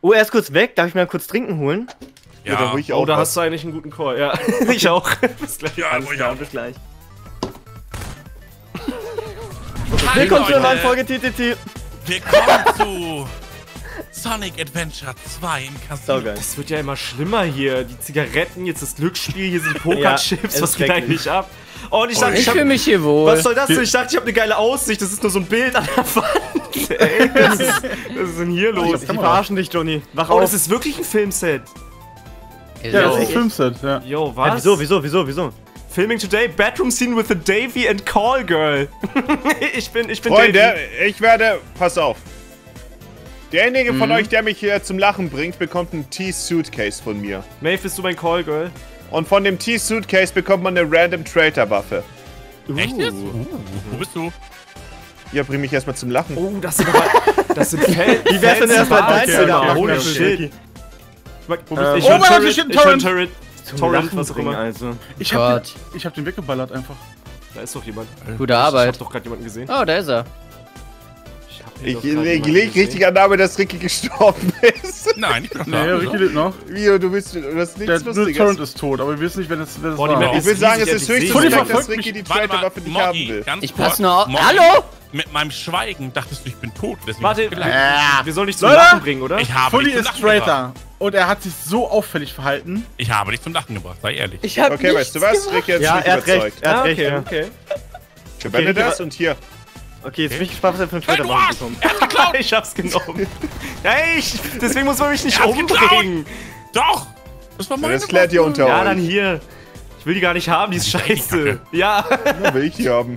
Oh, er ist kurz weg. Darf ich mir kurz trinken holen? Ja, da ich auch da was. hast du eigentlich einen guten Call. Ja, ich auch. Bis gleich. Ja, Alles klar, bis gleich. Hi, Willkommen zu einer neuen Leute. Folge TTT. Willkommen zu Sonic Adventure 2 im Casino. Saugeil. Das wird ja immer schlimmer hier. Die Zigaretten, jetzt das Glücksspiel, hier sind Pokerchips. Ja, was geht schrecklich. eigentlich ab? Oh, und ich dachte, Ich fühle mich hier wohl. was soll das denn? Ich dachte, ich habe eine geile Aussicht. Das ist nur so ein Bild an der Wand. Ey, was ist denn hier los? Die verarschen dich, Johnny. Wach Oh, auf. das ist wirklich ein Filmset. Ja, Ja, das das ist ein Filmset, ja. Yo, was? Ja, wieso? Filming today, Bedroom Scene with the Davy and Call Girl. ich bin Freunde, Davy. ich werde... Pass auf. Derjenige von euch, der mich hier zum Lachen bringt, bekommt einen T-Suitcase von mir. Maeve, bist du mein Call Girl? Und von dem T-Suitcase bekommt man eine random Traitor-Waffe. Echt jetzt? Wo bist du? Ja, bring mich erstmal zum Lachen. Oh, das sind aber... Das sind Wie wär's denn erstmal dein Trailer? Holy Okay, shit. okay. Ich Oh höre mein Gott, hier steht ein Torrent. Torrent, Zum Torrent, Lachen was auch bringen, immer. also. Ich hab Gott. den weggeballert einfach. Da ist doch jemand. Gute Ich Arbeit. hab doch gerade jemanden gesehen. Oh, da ist er. hab hier Ich doch grad jemanden leg gesehen. richtig Annahme, dass Ricky gestorben ist. Nein, ich bin noch Nee, da. Ricky lebt noch. Wie, du hast Der nichts Torrent Lustiges. ist tot, aber wir wissen nicht, wer das Boah, die war. Map Ich will sagen, es riesig, ist ja, die höchst sehen suspekt, sich. dass Ricky die Traitor-Waffe nicht haben will. ganz Ich kurz. passe nur. Moggi, Hallo? Mit meinem Schweigen dachtest du, ich bin tot. Deswegen Warte, hab ich gelacht. wir sollen dich zum Leute! Lachen bringen, oder? Ich habe Fully dich zum ist Lachen gebracht. Traitor. Und er hat sich so auffällig verhalten. Ich habe dich zum Lachen gebracht, sei ehrlich. Ich hab Okay, weißt du was? Ricky hat Ja, mich er hat recht. überzeugt. Er hat recht, okay, ja. okay. Ich verwende Ricky, das und hier. Okay, jetzt bin ich gespannt, was er für einen Hey, du Trailer Arsch! bekommt. Er hat's geklaut! Ich hab's genommen. Hey, deswegen muss man mich nicht Er hat's umbringen. Doch! Das war Ja, meine das klärt ihr unter Ja, euch. dann hier. Ich will die gar nicht haben, die ist Ja, die scheiße. Kacke. Ja. Ja, will ich die haben.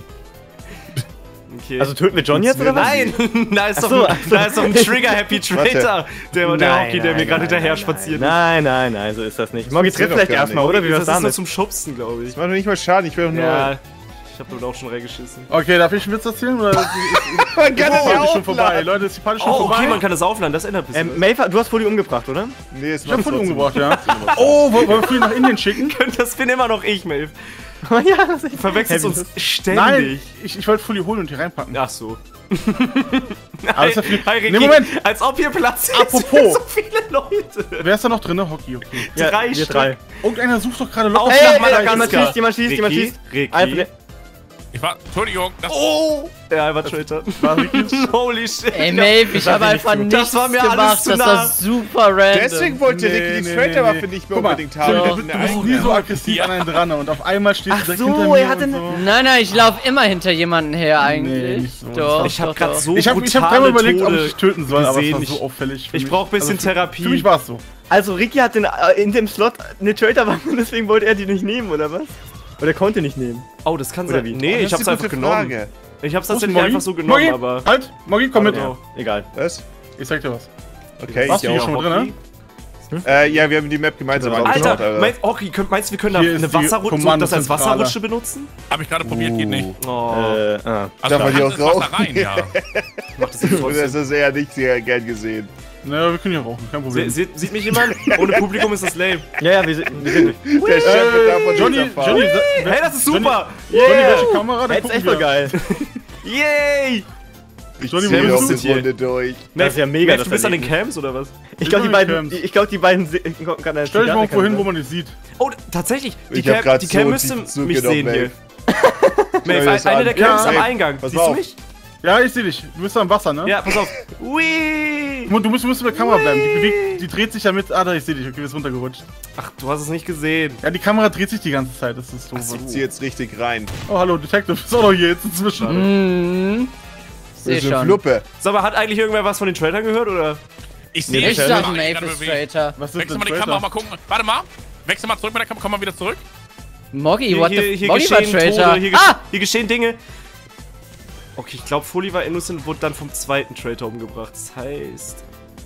Okay. Also töten wir John jetzt oder was? Nein, da ist, Ach doch, so, da ist doch ein Trigger-Happy Traitor. Der Hockey, der mir gerade hinterher spaziert. Nein, so ist das nicht. Morgen funktioniert treff vielleicht doch gar erstmal, nicht. oder? Wie Das wär's ist nur damit? zum Schubsen, glaube ich. Das macht mir nicht mal Schaden, ich will doch nur... Ja, ich hab damit auch schon reingeschissen. Okay, darf ich einen Witz erzählen? Oder ist Man die kann das ja Party schon vorbei? aufladen. Leute, ist die Party schon Oh, vorbei? okay, man kann das aufladen, das ändert ein bisschen. Maeve, du hast Fully umgebracht, oder? Nee, es Ich hab macht Fully trotzdem umgebracht, was. ja. Oh, wollen wir Fully nach Indien schicken? Das bin immer noch ich, Maeve. Ja, das ist Verwechselst Heavy. uns ständig. Nein, ich wollte Fully holen und hier reinpacken. Ach so. Aber ist ja viel- Hi, Ricky. Nee, Moment. Als ob hier Platz ist Apropos. für so viele Leute. Wer ist da noch drin? Hockey, okay. Ja, Drei wir Stück. drei. Irgendeiner sucht doch gerade Loch. Auf Ey, nach ey, Madagaskar. jemand schießt. Ricky. Einfach- Ich war. Entschuldigung, das. Oh! Ja, er war Traitor. Holy shit. Ey, Maeve, ich habe einfach gut. nichts war mir alles gemacht. zu Das nah. war super random. Deswegen wollte Ricky die Traitor-Waffe nicht mehr Guck mal, unbedingt Fully, haben. du bist nie so aggressiv an einen dran und auf einmal steht Ach du direkt so, hinter mir er hatte und eine- so. Nein, ich laufe immer hinter jemanden her eigentlich. Nee, nicht so. Doch, Ich hab doch, grad doch. so Ich hab brutale dreimal überlegt, ob Tode ich töten soll, aber es gesehen. war so auffällig. für Ich mich. brauch bisschen für- Therapie. Für mich war es so. Also Ricky hat in dem Slot eine Traitor-Waffe und deswegen wollte er die nicht nehmen, oder was? Oder konnte nicht nehmen. Oh, das kann Oder sein. wie? Nee, Das ich ist hab's eine einfach gute genommen. Frage. Ich hab's Wo ist tatsächlich Moggi? einfach so genommen, Moggi, aber... halt! Moggi, komm mit. Oh. Egal. Was? Ich sag dir was. Okay, Warst ich du hier auch. schon mal drin, ne? Ja, wir haben die Map gemeinsam Alter, angeschaut, Alter, meinst du, wir können da Hier ist eine die Wasserrutsche, das als Kommandozentrale. Wasserrutsche benutzen? Hab ich gerade probiert, geht nicht. Oh, Ah. Also, Darf du man die kannst auch ins Wasser rein, ja. macht das jetzt Das trotzdem. ist eher nicht sehr gern gesehen. Naja, wir können hier rauchen, kein Problem. Sieht mich jemand? Ohne Publikum ist das lame. Ja, wir sind durch. Der Chef wird davon Johnny, nicht erfahren. Johnny, Hey, das ist super! Johnny, welche Kamera? Dann Jetzt gucken echt voll wir. geil. Yay! Ich Johnny, ziehe wo noch bist du die hier? Runde durch. Das ist ja mega, Du das bist an den Erlebnis. Camps oder was? Ich glaube, die beiden Stell dich mal irgendwo hin, wo man nicht sieht. Oh, tatsächlich. Die Ich hab Cam, grad die Cam so müsste tiefen Zug mich genommen, sehen hier. Schau dir Maeve, das eine an. der Camps Ja, am ey, Eingang. pass Siehst du auf. mich? Ja, ich sehe dich. Du bist am Wasser, ne? Ja, pass auf. Whee! Du musst mit der Kamera bleiben. Die dreht sich ja mit. Ah, da, ich sehe dich. Okay, wir sind runtergerutscht. Ach, du hast es nicht gesehen. Ja, die Kamera dreht sich die ganze Zeit. Das ist doof. Ich zieh jetzt richtig rein. Oh, hallo, Detective. Ist auch noch hier jetzt inzwischen. Hm. Das Seh ist eine schon. Fluppe. Sag mal, hat eigentlich irgendwer was von den Trailern gehört, oder? Ich sehe Ich dich. sag, Mach Maeve gerade ist bewegt. Traitor. Was ist Wechsel denn mal die Traitor? Kamera, mal gucken. Warte mal. Wechsel mal zurück mit der Kamera. Komm mal wieder zurück. Moggi, what the Hier Moggi war geschehen Traitor. Tode, hier geschehen Dinge. Okay, ich glaube, Fully war innocent und wurde dann vom zweiten Traitor umgebracht. Das heißt...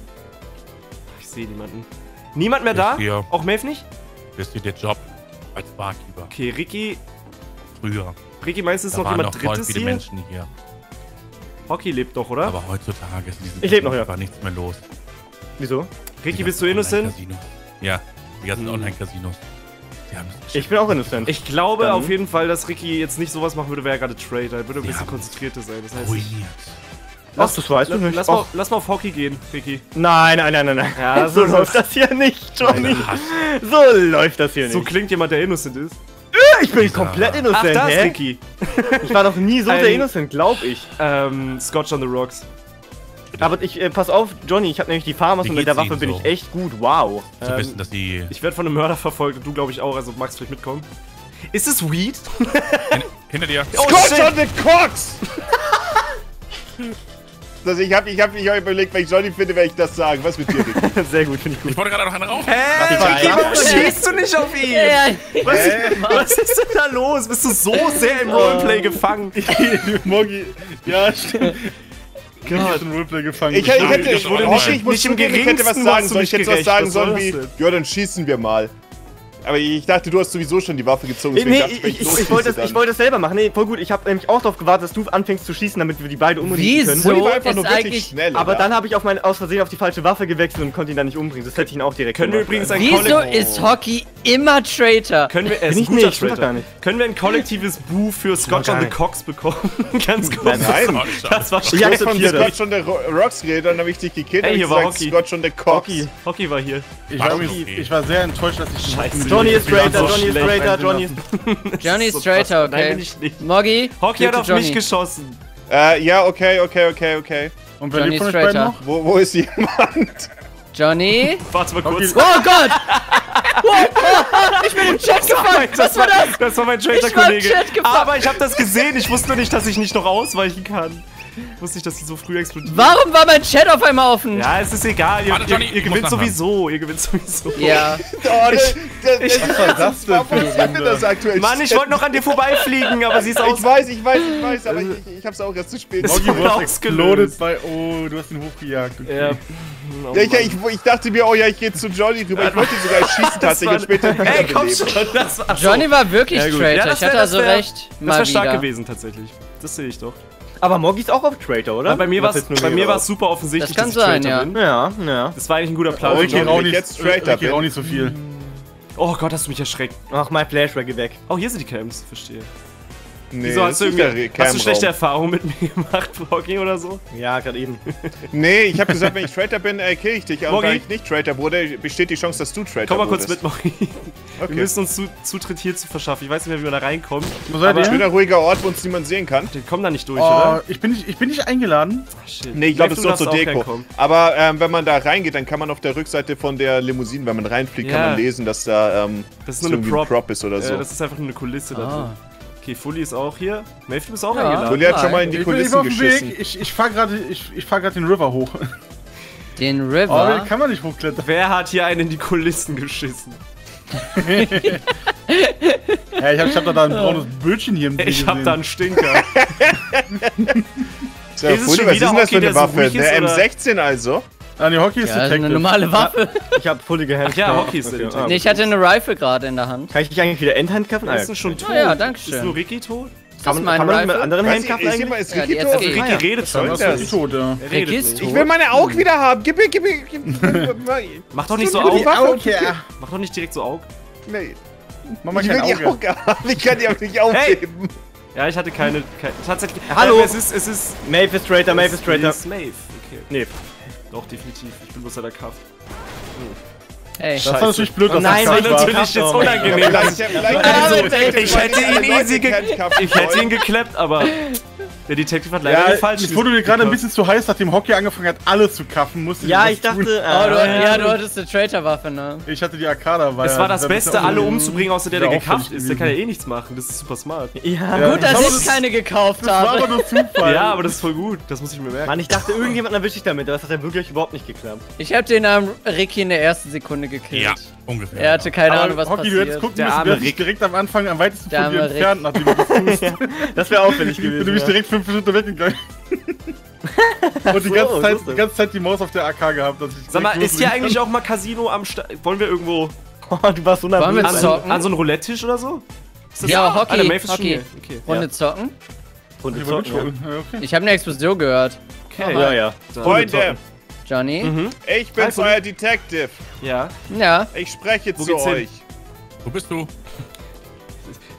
Ich sehe niemanden. Niemand mehr da? Hier. Auch Maeve nicht? Das ist hier der Job als Barkeeper. Okay, Ricky meinst du, ist Da noch waren jemand noch voll Drittes viele hier? Menschen hier. Hockey lebt doch, oder? Aber heutzutage ist in diesem Ich lebe noch, ja. war nichts mehr los. Wieso? Ricky, Die bist du ganzen innocent? Online-Casinos. Ja, die ganzen Online-Casinos. Die haben es Ich bin auch innocent. Ich glaube Dann- auf jeden Fall, dass Ricky jetzt nicht sowas machen würde, wäre er gerade Traitor. Er würde ein bisschen haben- konzentrierter sein. Das heißt, ruiniert. Ach, das weißt du nicht. Lass mal auf Hockey gehen, Ricky. Nein. Ja, so läuft das hier nicht, Johnny. So läuft das hier nicht. So klingt jemand, der innocent ist. Ich bin komplett Ach, innocent, da ist hä? Ricky. Ich war doch nie so Ein- der Innocent, glaub ich. Scotch on the Rocks. Aber pass auf, Johnny, ich habe nämlich die Farmers Wie und mit der geht's Waffe Ihnen bin so? ich echt gut, wow. Zu wissen, dass die Ich werde von einem Mörder verfolgt und du, glaube ich, auch. Also magst du vielleicht mitkommen? Ist es Weed? hinter dir. Oh, Scotch shit. on the Cox! Also ich hab mich auch überlegt, wenn ich Johnny finde, werde ich das sagen. Was mit dir, Ricky? Sehr gut, finde ich gut. Ich wollte gerade noch einen rauf. Hä? Ricky, warum schießt du nicht auf ihn? Ja, Was ist denn da los? Bist du so sehr im Roleplay gefangen? Moggy. Ja, stimmt. Ich hab schon Roleplay gefangen. Ich hätte, das wurde ich muss nicht im zugeben, ich hätte was Geringsten sagen warst du sollen. Ich nicht hätte was gerecht. sagen Was soll sollen das wie, denn? ja, dann schießen wir mal. Aber ich dachte, du hast sowieso schon die Waffe gezogen. deswegen Nee, dachte wenn ich wollte das selber machen. Nee, voll gut. Ich habe nämlich auch darauf gewartet, dass du anfängst zu schießen, damit wir die beide umbringen können. Wieso? Uli war einfach ist nur wirklich eigentlich- schnell. Aber oder? dann habe ich aus Versehen auf die falsche Waffe gewechselt und konnte ihn dann nicht umbringen. Das hätte ich ihn auch direkt Können wir gemacht. übrigens ein Wieso Kollektiv... ist Hockey immer Traitor? Können wir, Bin ich guter nicht, stimmt doch Traitor. gar nicht. Können wir ein kollektives Boo für Scotch gar on the nicht. Cox bekommen? Ganz kurz. Nein. Das war Ich hab von akzeptiere das. Scotch on the Rocks geredet, dann habe ich dich gekillt Ey, und hier ich war gesagt, Hockey. Scotch on the Cox. Hockey war hier. Ich war sehr enttäuscht, dass ich Scheiße. Johnny ist Traitor, so Johnny ist schlecht. Traitor, Johnny ist... Johnny ist so Traitor, krass. Nein, okay. bin ich nicht. Moggy, Hockey hat bitte auf Johnny. mich geschossen. Ja, okay. Und wer Johnny lebt von euch Straighter. beiden noch? Wo ist jemand? Johnny. Warte mal kurz. Oh Gott! Ich bin im Chat gefangen! Was war das? Das war mein Ich war im Traitor-Kollege. Chat gefangen. Aber ich habe das gesehen. Ich wusste nur nicht, dass ich nicht noch ausweichen kann. Ich wusste nicht, dass die so früh explodieren. Warum war mein Chat auf einmal offen? Ja, es ist egal. Ihr, Warte, Johnny, ihr ich muss gewinnt nachladen. sowieso. Ihr gewinnt sowieso. Ja. Was war das denn für eine Runde? Das aktuell Mann, ich wollte noch an dir vorbeifliegen, aber sie ist aus. Ich weiß, aber ich hab's auch erst zu spät. Das Moggy, war du hast ausgelöst. exploded bei... Oh, du hast ihn hochgejagt. Okay. Ja. Oh, Ja, Mann. ich dachte mir, oh ja, ich gehe zu Johnny rüber. Ich wollte sogar schießen tatsächlich und später Ey, komm wiederbeleben. schon. Das war so. Johnny war wirklich Ja, gut. Traitor. Ja, das ich hatte wär- also das wär- recht. Das Mal wäre stark wieder. gewesen, tatsächlich. Das sehe ich doch. Aber Moggy ist auch auf Traitor, oder? Aber bei mir war Was es jetzt nur mir raus? super offensichtlich, Das kann dass ich sein, Traitor ja. bin. Ja, ja. Das war eigentlich ein guter Plan. Oh, von Ricky Johnny. Rau- Auch nicht, jetzt Traitor Ricky bin. auch nicht so viel. Oh Gott, hast du mich erschreckt. Ach, mein Flashback geht weg. Oh, hier sind die Camps. Verstehe. Nee, Wieso hast du das ist irgendwie... der Hast du schlechte Cam-Raum. Erfahrungen mit mir gemacht, Hockey oder so? Ja, gerade eben. Nee, ich habe gesagt, wenn ich Traitor bin, kill ich dich. Und Moggy? wenn ich nicht Traitor wurde, besteht die Chance, dass du Traitor Komm mal kurz wurdest. mit, Mori. Okay. Wir müssen uns Zutritt hier zu verschaffen. Ich weiß nicht mehr, wie man da reinkommt. Wo seid ihr? Schöner, ruhiger Ort, wo uns niemand sehen kann. Wir kommen da nicht durch, Oh, oder? ich bin nicht eingeladen. Ach, shit. Nee, ich glaube, Leif, das ist du nur zur darfst auch Deko. reinkommen. Aber wenn man da reingeht, dann kann man auf der Rückseite von der Limousine, wenn man reinfliegt, Ja. kann man lesen, dass da Das ist nur eine irgendwie Prop. ein Prop ist oder so. Das ist einfach nur eine Kulisse da Ah. drin. Okay, Fully ist auch hier. Maeve, du bist auch Ja. eingeladen. Fully hat schon mal in die Ich bin Kulissen auf dem geschissen. Weg. Ich fahr gerade den River hoch. Den Oh, River. den kann man nicht hochklettern. Wer hat hier einen in die Kulissen geschissen? Ja, ich hab da ein braunes Bötchen hier im See Ich hab gesehen. da einen Stinker. So, Ist es Fully, schon was ist wieder denn das für Hockey, eine der so Waffe? ruhig ist, Eine oder? M16 also? Ah, nee, Hockey ist Ja, das ist Detective. eine normale Waffe. Ich habe Fully gehandcuffed. Ach ja, Hockey ist Okay, der. Nee, ich hatte eine Rifle gerade in der Hand. Kann ich dich eigentlich wieder enthandcuffen? Ist denn schon tot? ja, danke schön. Ist nur Ricky tot? Das ist mein kann man mit Rifle. anderen Weiß handcuffen ist eigentlich? ist Ja, Ricky die tot? SG. Ricky redet Dann schon. ist er tot, ja. Er Ricky redet ist nicht. tot. Ich will meine Augen wieder haben. Gib mir. Mach doch nicht so Gib mir die Augen. Waffe. Okay. Mach doch nicht direkt so Augen. Nee, Mach mal ich will kein die Auge. Augen haben. Ich kann die aber nicht aufgeben. Ja, ich hatte keine tatsächlich. Hallo? Es ist. Maeve ist Traitor, Maeve ist Traitor. Ist Maeve. Okay. Nee. Doch, definitiv. Ich bin bloß der Kaff. Ey. Das war natürlich blöd, Oh dass nein, das weil falsch war. du- Natürlich jetzt Oh mein unangenehm. Vielleicht Also, ich hätte ihn geklappt, aber der Detective hat leider Ja, den falschen. es wurde mir gerade ein bisschen zu heiß, nachdem Hockey angefangen hat, alles zu kaffen. Musste Ja, was ich tun. dachte... Ja, du hattest eine Traitor-Waffe, ne? Ich hatte die Arcada, weil Es war das Beste, alle umzubringen, außer der Wäre gekafft auffällig ist. Der kann ja gewesen. eh nichts machen. Das ist super smart. Ja, Ja. Gut, dass Aber ich das- keine gekauft Das war aber habe. nur Zufall. Ja, aber das ist voll gut. Das muss ich mir merken. Mann, ich dachte, irgendjemand erwische ich damit, aber das hat ja wirklich überhaupt nicht geklappt. Ich hab den Ricky in der ersten Sekunde gekillt. Ja, ungefähr. Er hatte keine Ahnung, was Hockey, du hättest passiert. gucken Der müssen, arme du hättest Rick. direkt am Anfang am weitesten Der von dir arme Rick. entfernt, nachdem du das tust. Das wäre auffällig Du gewesen. bist ja. direkt 5 Schritte weggegangen. Und die so, ganze, so Zeit, ist das. die ganze Zeit die Maus auf der AK gehabt. Dass ich Sag mal, direkt ist hier loslegen eigentlich kann. auch mal Casino am Start? Wollen wir irgendwo Oh, du warst so Wollen wir nervös. zocken? an so einen Roulette-Tisch oder so? Ist das Ja, Hockey, der Maeve ist schon Hockey. hier. Okay. Runde zocken? Und Ich wollte mitschwimmen. Ja, okay. Ich habe eine Explosion gehört. Okay. Ja, ja. Freunde, Johnny? ich bin's, euer Detective. Ja. Ja. Ich spreche Wo zu geht's hin? euch. Wo bist du?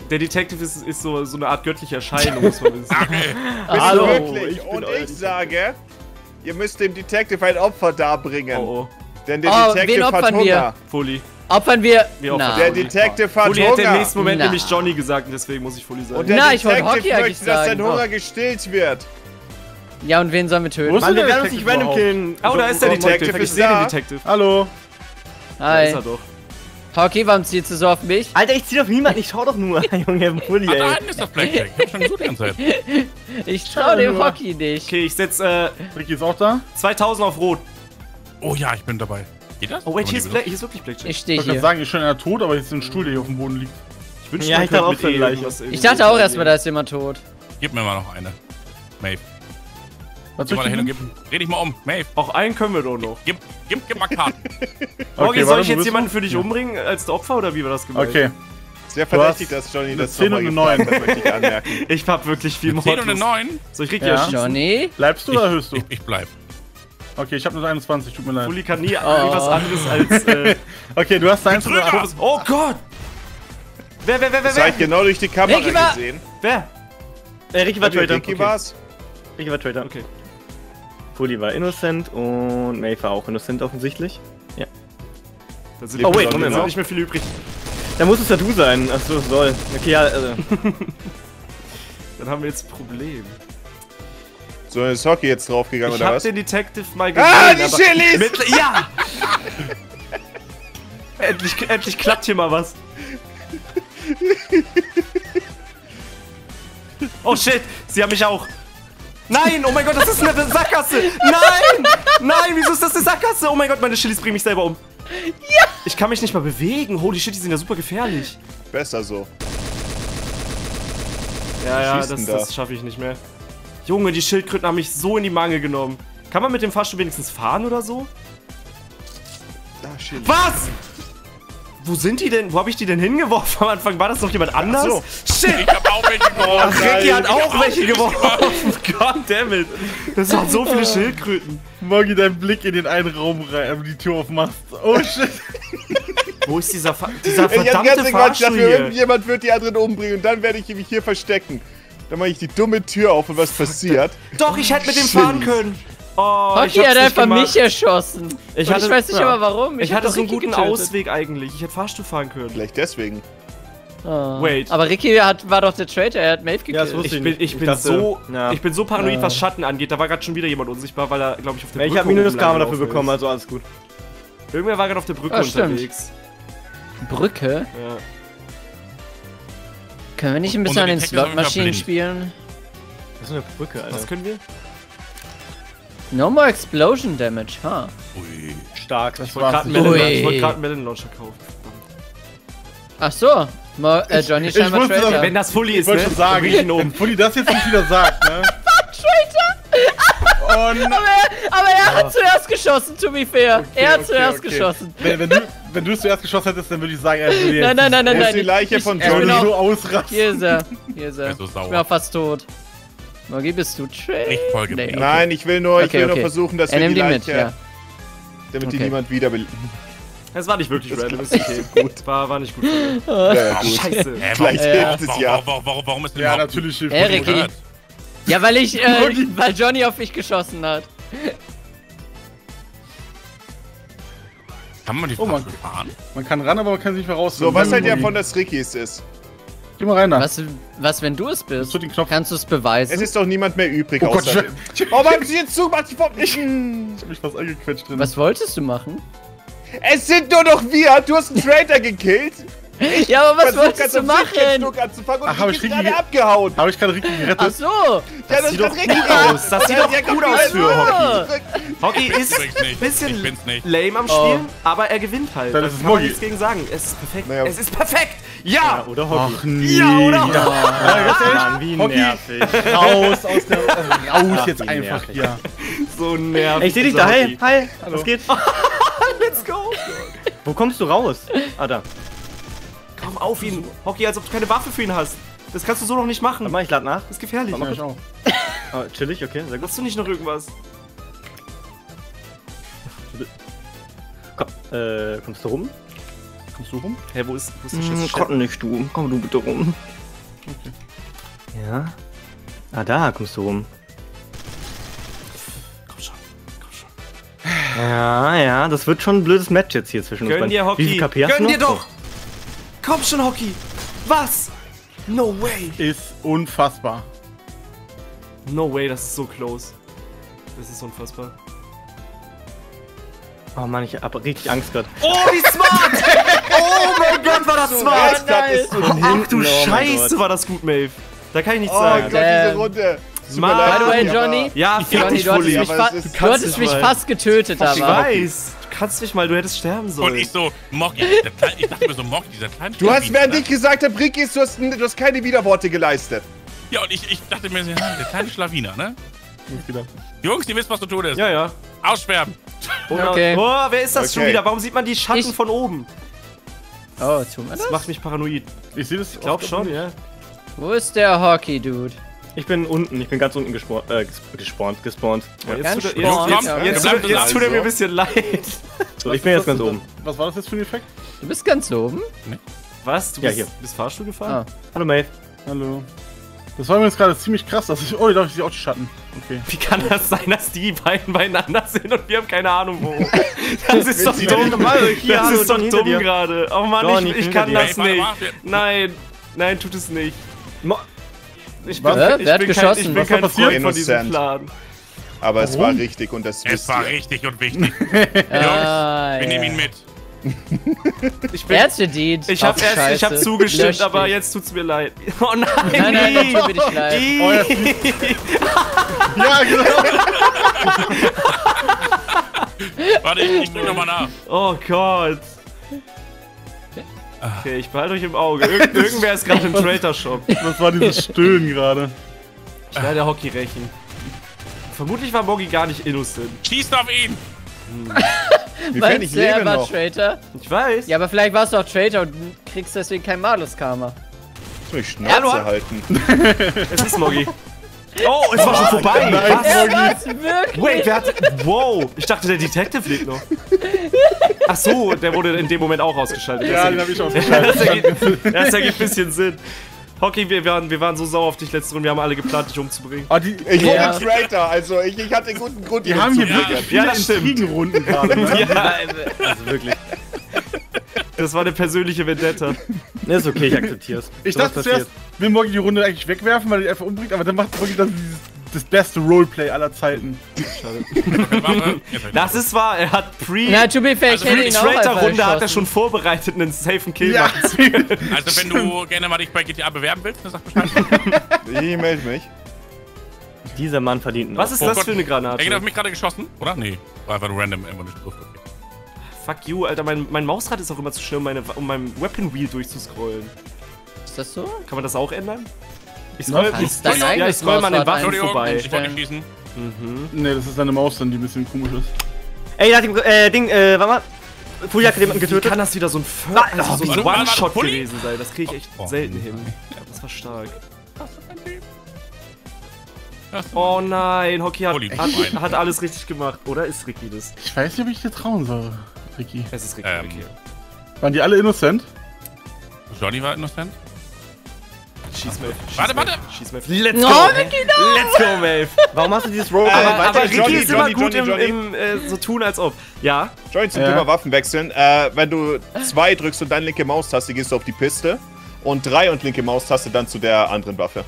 Der Detective ist so eine Art göttliche Erscheinung, muss man wissen. Okay. Hallo, Wirklich. ich bin Und euer ich sage, ihr müsst dem Detective ein Opfer darbringen. Oh, oh. Denn der Oh, Detective wen hat opfern Hunger. wir? Fully. Opfern wir. Wir opfern Der Fully. Detective hat Fully hätte im Hunger. nächsten Moment Na. nämlich Johnny gesagt und deswegen muss ich Fully sagen. Und der Na, ich wollte Detective Hockey eigentlich möchte, dass sein sagen. Hunger gestillt wird. Ja, und wen sollen wir töten? Wo ist Mann, wir der werden uns nicht random Detective killen. Oh, da ist der Detective Detective. Ich ist sehe den da. Detective. Hallo. Da ist Hi. er doch. Hockey, warum ziehst du so auf mich? Alter, ich zieh auf niemanden, ich schau doch nur. Junge, Pulli, Ah, da ey. hinten ist das Blackjack. Ich hab schon gesucht die ganze Zeit. Ich trau dem Hockey nicht. Okay, ich setze Ricky ist auch da. 2000 auf Rot. Oh ja, ich bin dabei. Geht das? Oh, wait, Kann hier man die ist wirklich Blackjack. Ich stehe Ich würde hier. sagen, ich schon einer tot, aber jetzt ist ein Stuhl, der hier auf dem Boden liegt. Ich wünschte, Ja, man ich dachte könnte auch mit vielleicht. irgendwas Ich dachte auch erstmal, da ist jemand tot. benutzen? Gib mir mal noch eine. Maeve. Was Geh mal soll dahin ich und dreh dich mal um. Maeve, Auch einen können wir doch noch. gib mal Karten. Morgi, soll warte, ich wo jetzt bist jemanden du? für dich umbringen als Opfer oder wie war das gemeint? Okay. Sehr Du hast verdächtig, dass Johnny eine das 10 nochmal und eine gefragt hat, möchte ich anmerken. Ich hab wirklich viel 10 und eine Mordlust. 9. Soll ich Ricky Ja. erschießen? Johnny? Bleibst du oder erhöhst du? Ich bleib. Okay, ich habe nur 21, tut mir leid. Fully kann nie was anderes als Okay, du hast deins oder Betrüger! Oh Gott! Wer? Das habe ich genau durch die Kamera Ricky war- gesehen. Wer? Ricky war Traitor. Ricky war's. Ricky war Traitor. Okay. Pulli war innocent und Maeve war auch innocent offensichtlich. Da sind Oh, wait, da Moment sind mal. nicht mehr viele übrig. Da muss es ja du sein. Achso, soll. Okay, ja, also. Dann haben wir jetzt ein Problem. So, ist Hockey jetzt draufgegangen, Ich oder hab was? den Detective mal gesehen. Ah, die aber Chilis! Ja! endlich klappt hier mal was. Oh shit, sie haben mich auch. Nein, oh mein Gott, das ist eine Sackgasse. Nein, nein, wieso ist das eine Sackgasse? Oh mein Gott, meine Chilis bringen mich selber um. Ja! Ich kann mich nicht mal bewegen. Holy shit, die sind ja super gefährlich. Besser so. Ja, schießt denn da? das schaffe ich nicht mehr. Junge, die Schildkröten haben mich so in die Mangel genommen. Kann man mit dem Fahrstuhl wenigstens fahren oder so? Ah, shit. Was? Wo sind die denn? Wo habe ich die denn hingeworfen? Am Anfang war das noch jemand anders? so. Shit! Ich hab auch welche geworfen. Ricky hat auch hab welche auch geworfen. Goddammit. Das waren so viele Schildkröten. Morgi, dein Blick in den einen Raum rein, die Tür aufmachst. Oh shit. Wo ist dieser Ich hab verdammte ganz Quatsch Fahrstuhl dafür, hier? irgendjemand wird die anderen umbringen und dann werde ich mich hier verstecken. Dann mache ich die dumme Tür auf und was passiert? Doch, ich hätte mit dem Shit. fahren können. Oh, Hockey ich hab's hat nicht einfach gemacht. mich erschossen. Ich Und hatte- ich weiß nicht ja. aber warum. Ich hab hatte doch so einen Ricky guten getötet. Ausweg eigentlich. Ich hätte Fahrstuhl fahren können. Vielleicht deswegen. Oh. Wait. Aber Ricky war doch der Traitor, er hat Maeve gekillt. Ja, das wusste Ich bin dachte, so, ja. ich bin so paranoid, was Schatten angeht. Da war gerade schon wieder jemand unsichtbar, weil er, glaube ich, auf der Ja, Brücke ich habe Minus Karma rumgelaufen dafür bekommen, ist. also alles gut. Irgendwer war gerade auf der Brücke Ah, stimmt. unterwegs. Brücke? Ja. Können wir nicht ein bisschen Unser an den Detective ist Slotmaschinen blind. spielen? Das ist eine Brücke, Alter. Was können wir? No more explosion damage, ha. Ui. Stark. Das Ich wollte gerade war's. einen Ui. Melon Launcher kaufen. Ach so. Johnny ich scheinbar wusste, Traitor. Wenn das Fully Ich ist, wollte ne? schon sagen, Dann bring ich ihn um. wenn Fully das jetzt nicht wieder sagt, ne? Oh nein. Aber er hat zuerst geschossen, to be fair. Er hat Okay, zuerst okay. geschossen. Wenn du es zuerst geschossen hättest, dann würde ich sagen, er würde jetzt... Nein. Wo ist die Leiche von ich Er bin würde Johnny? auch- so ausrasten. Hier ist er. Hier ist er. Er ist so sauer. Ich bin auch fast tot. Morgi, bist du Traitor? Echt voll geblieben. Nee, okay. Nein, ich will nur Okay. versuchen, dass Er wir nimmt die ihn mit, Leiche, ja. damit die Okay. niemand wiederbelebt. Es war nicht wirklich Das random, ist kann okay. nicht gut. War nicht gut. Ja, ja, Ah, gut. scheiße. Vielleicht hilft es ja. Warum ist denn Ja, überhaupt natürlich hilft Hey, das. Ricky. gehört? Ja, weil Johnny auf mich geschossen hat. Kann man die Oh, Mann. Fahrstuhl fahren? Man kann ran, aber man kann sich nicht mehr raus. So, was seid ihr von, dass Rickys ist? Geh mal rein da. Was, wenn du es bist? Drück den Knopf. Kannst du es beweisen? Es ist doch niemand mehr übrig, Oh Gott, außer... Oh, haben sie jetzt zugemacht? ich hab mich fast eingequetscht drin. Was wolltest du machen? Es sind nur noch wir! Du hast einen Traitor gekillt! Ja, aber was Versuch wolltest ganz du am machen? Sicherheitsflug anzufangen und Ach, hab Ricky ich ist Ricky gerade abgehauen! Habe ich gerade Ricky gerettet? Ach so. Ja, das sieht ist doch Ricky gut aus. Das sieht doch Ja, gut komm, aus für also. Hockey. Hockey ist Ich bin's nicht. ein bisschen Ich bin's nicht. lame am Oh. Spielen, aber er gewinnt halt. Dann Da ist es kann man Moggi. nichts gegen sagen. Es ist perfekt. Naja. Es ist perfekt. Ja! Oder Hockey. Ach nee. Ja, oder? Ja, ganz ehrlich, Mann, wie Hockey. nervig. Raus aus der... Raus jetzt wie einfach nervig. hier. So nervig. Ey, ich seh dich dieser da. Hi, Hockey. hi. Was geht? Let's go. Wo kommst du raus? Ah, da. Komm auf ihn. Hockey, als ob du keine Waffe für ihn hast. Das kannst du so noch nicht machen. Warte mal, ich lad nach. Das ist gefährlich. Ja, ich auch. Ah, chillig, okay, sehr gut. Hast du nicht noch irgendwas? Komm, kommst du rum? Kommst du rum? Hä, wo ist der Chef? Komm nicht du. Komm du bitte rum. Ja. Ah, da kommst du rum. Komm schon. Ja, das wird schon ein blödes Match jetzt hier zwischen uns. Gönn dir, Wie viel Hockey. KP hast du Gönn dir noch? doch. Komm schon, Hockey. Was? No way. Ist unfassbar. No way, das ist so close. Das ist unfassbar. Oh Mann, ich hab richtig Angst gerade. Oh, wie smart! Oh mein Gott, war das smart! Ach du Scheiße, war das gut, Maeve. Da kann ich nichts Oh sagen. Gott, diese Runde. Tut mir Mann. leid, By the way, aber- Johnny. Ja, fick Johnny, dich, du hattest Fully. mich, aber es ist- du hattest mich mal. fast getötet, Ich aber. weiß. Du kannst mich mal, du hättest sterben sollen. Und ich so, Moggy. Ich dachte mir so, Moggy, dieser kleine Du hast, Schlawiner, während ne? ich gesagt habe, Ricky, du hast keine Widerworte geleistet. Ja, und ich dachte mir, ja, der kleine Schlawiner, ne? Nicht gedacht. Jungs, ihr wisst, was zu tun ist. Ja, ja. Aussperren. Okay. Oh, wer ist das schon Okay. wieder? Warum sieht man die Schatten Ich- von oben? Oh, tun wir Das das? macht mich paranoid. Ich sehe das. Ich glaub schon, ja. Wo ist der Hockey-Dude? Ich bin unten, ich bin ganz unten gespawnt. Ja, Ganz jetzt tut spannend. er, Komm, Ja, jetzt, bleib tut, jetzt so tut er mir so. ein bisschen leid. So, ich bin jetzt ganz oben. Was war das jetzt für ein Effekt? Du bist ganz oben? Was? Du Ja, bist, hier. bist Fahrstuhl gefahren? Hallo Maeve. Hallo. Das war mir jetzt gerade ziemlich krass, dass ich. Oh, da sehe ich auch die Schatten. Okay. Wie kann das sein, dass die beiden beieinander sind und wir haben keine Ahnung wo? Das ist doch dumm. Hier, Das hallo, ist doch hinter dumm dir. gerade. Oh Mann, Johnny, ich hinter kann dir. das Ey, nicht. warte mal. Nein, nein, tut es nicht. Ich Was? Wer hat geschossen? Ich bin Was war kein passiert? Freund von diesem Innocent. Plan. Aber es war richtig und das Es wisst war ihr. richtig und wichtig. Ah, Wir nehmen ja. ihn mit. Ich bin... Ärzte-Dienst. Ich hab, Ach, erst, ich hab Scheiße. zugestimmt, Lösch aber dich. jetzt tut's mir leid. Oh nein! Nein, nein, dann tut mir nicht leid. Oh, ja. Ja, genau. Warte, ich drück nochmal nach. Oh Gott. Okay, ich behalte euch im Auge. Irgendwer ist gerade im Traitor-Shop. Das war dieses Stöhnen gerade. Ich werde der Hockey rächen. Vermutlich war Moggy gar nicht innocent. Schießt auf ihn. Wie fern ich Meinst du, er lebe war noch. Traitor? Ich weiß. Ja, aber vielleicht warst du auch Traitor und kriegst deswegen kein Malus-Karma. Ich muss Schnauze halten. Es ist Moggy. Oh, es war schon vorbei. Was? Was? Wirklich? Wait, wer hat... Wow. Ich dachte, der Detective lebt noch. Ach so, der wurde in dem Moment auch ausgeschaltet. Ja, den hab ich auch das geschaltet. ergibt ein bisschen Sinn. Hockey, wir waren so sauer auf dich letzte Runde. Wir haben alle geplant, dich umzubringen. Oh, die, Ich Ja. wurde Traitor, also ich hatte guten Grund, die ihn haben hier umzubringen. wirklich Ja, viele das stimmt. Intrigenrunden gerade. Ne? Ja, also wirklich. Das war eine persönliche Vendetta. Ne, ist okay, ich akzeptier's. Ich Sowas dachte zuerst, will Moggy die Runde eigentlich wegwerfen, weil er die einfach umbringt, aber dann macht Moggy dann das beste Roleplay aller Zeiten. Waffe. Das ist wahr, er hat Na, to be fair, ich Also hätte ihn auch einfach Traitor-Runde hat er erschossen. schon vorbereitet, einen safen Kill Ja. machen zu können. Also wenn du gerne mal dich bei GTA bewerben willst, dann sag Bescheid. Ich melde mich. Dieser Mann verdient einen Was ist Oh das Gott. für eine Granate? Irgendjemand hat mich gerade geschossen, oder? Nee. War einfach nur random irgendwo in der Luft. Okay. Fuck you, Alter, mein Mausrad ist auch immer zu schnell, um mein Weapon Wheel durchzuscrollen. Ist das so? Kann man das auch ändern? Ich Noch? scroll, Kannst dein ja, ich eigenes scroll mal an den Mausrad Waffen Entschuldigung, vorbei. ich wollte nicht schießen. Ne, das ist deine Maus dann, die ein bisschen komisch ist. Ey, da hat warte mal. Fuji hat jemanden Wie getötet. kann das wieder so ein, so ein warte, One-Shot Pulli? gewesen sein? Das kriege ich echt Oh. selten hin. Das war stark. Das ist Oh nein, Hockey Pulli, hat Schwein. alles richtig gemacht. Oder ist Ricky das? Ich weiß nicht, ob ich dir trauen soll, Ricky. Es ist Ricky, okay. Waren die alle innocent? Johnny war innocent. Schieß Maeve. Warte, warte. Schieß Maeve. Let's go! Oh, Ricky, no! Let's go, Maeve! Warum hast du dieses Roll? Aber Ricky Johnny, ist immer Johnny, gut Johnny, im so tun, als ob. Ja, Join zum Ja. Thema Waffen wechseln. Wenn du 2 drückst und dann linke Maustaste, gehst du auf die Piste. Und 3 und linke Maustaste dann zu der anderen Waffe.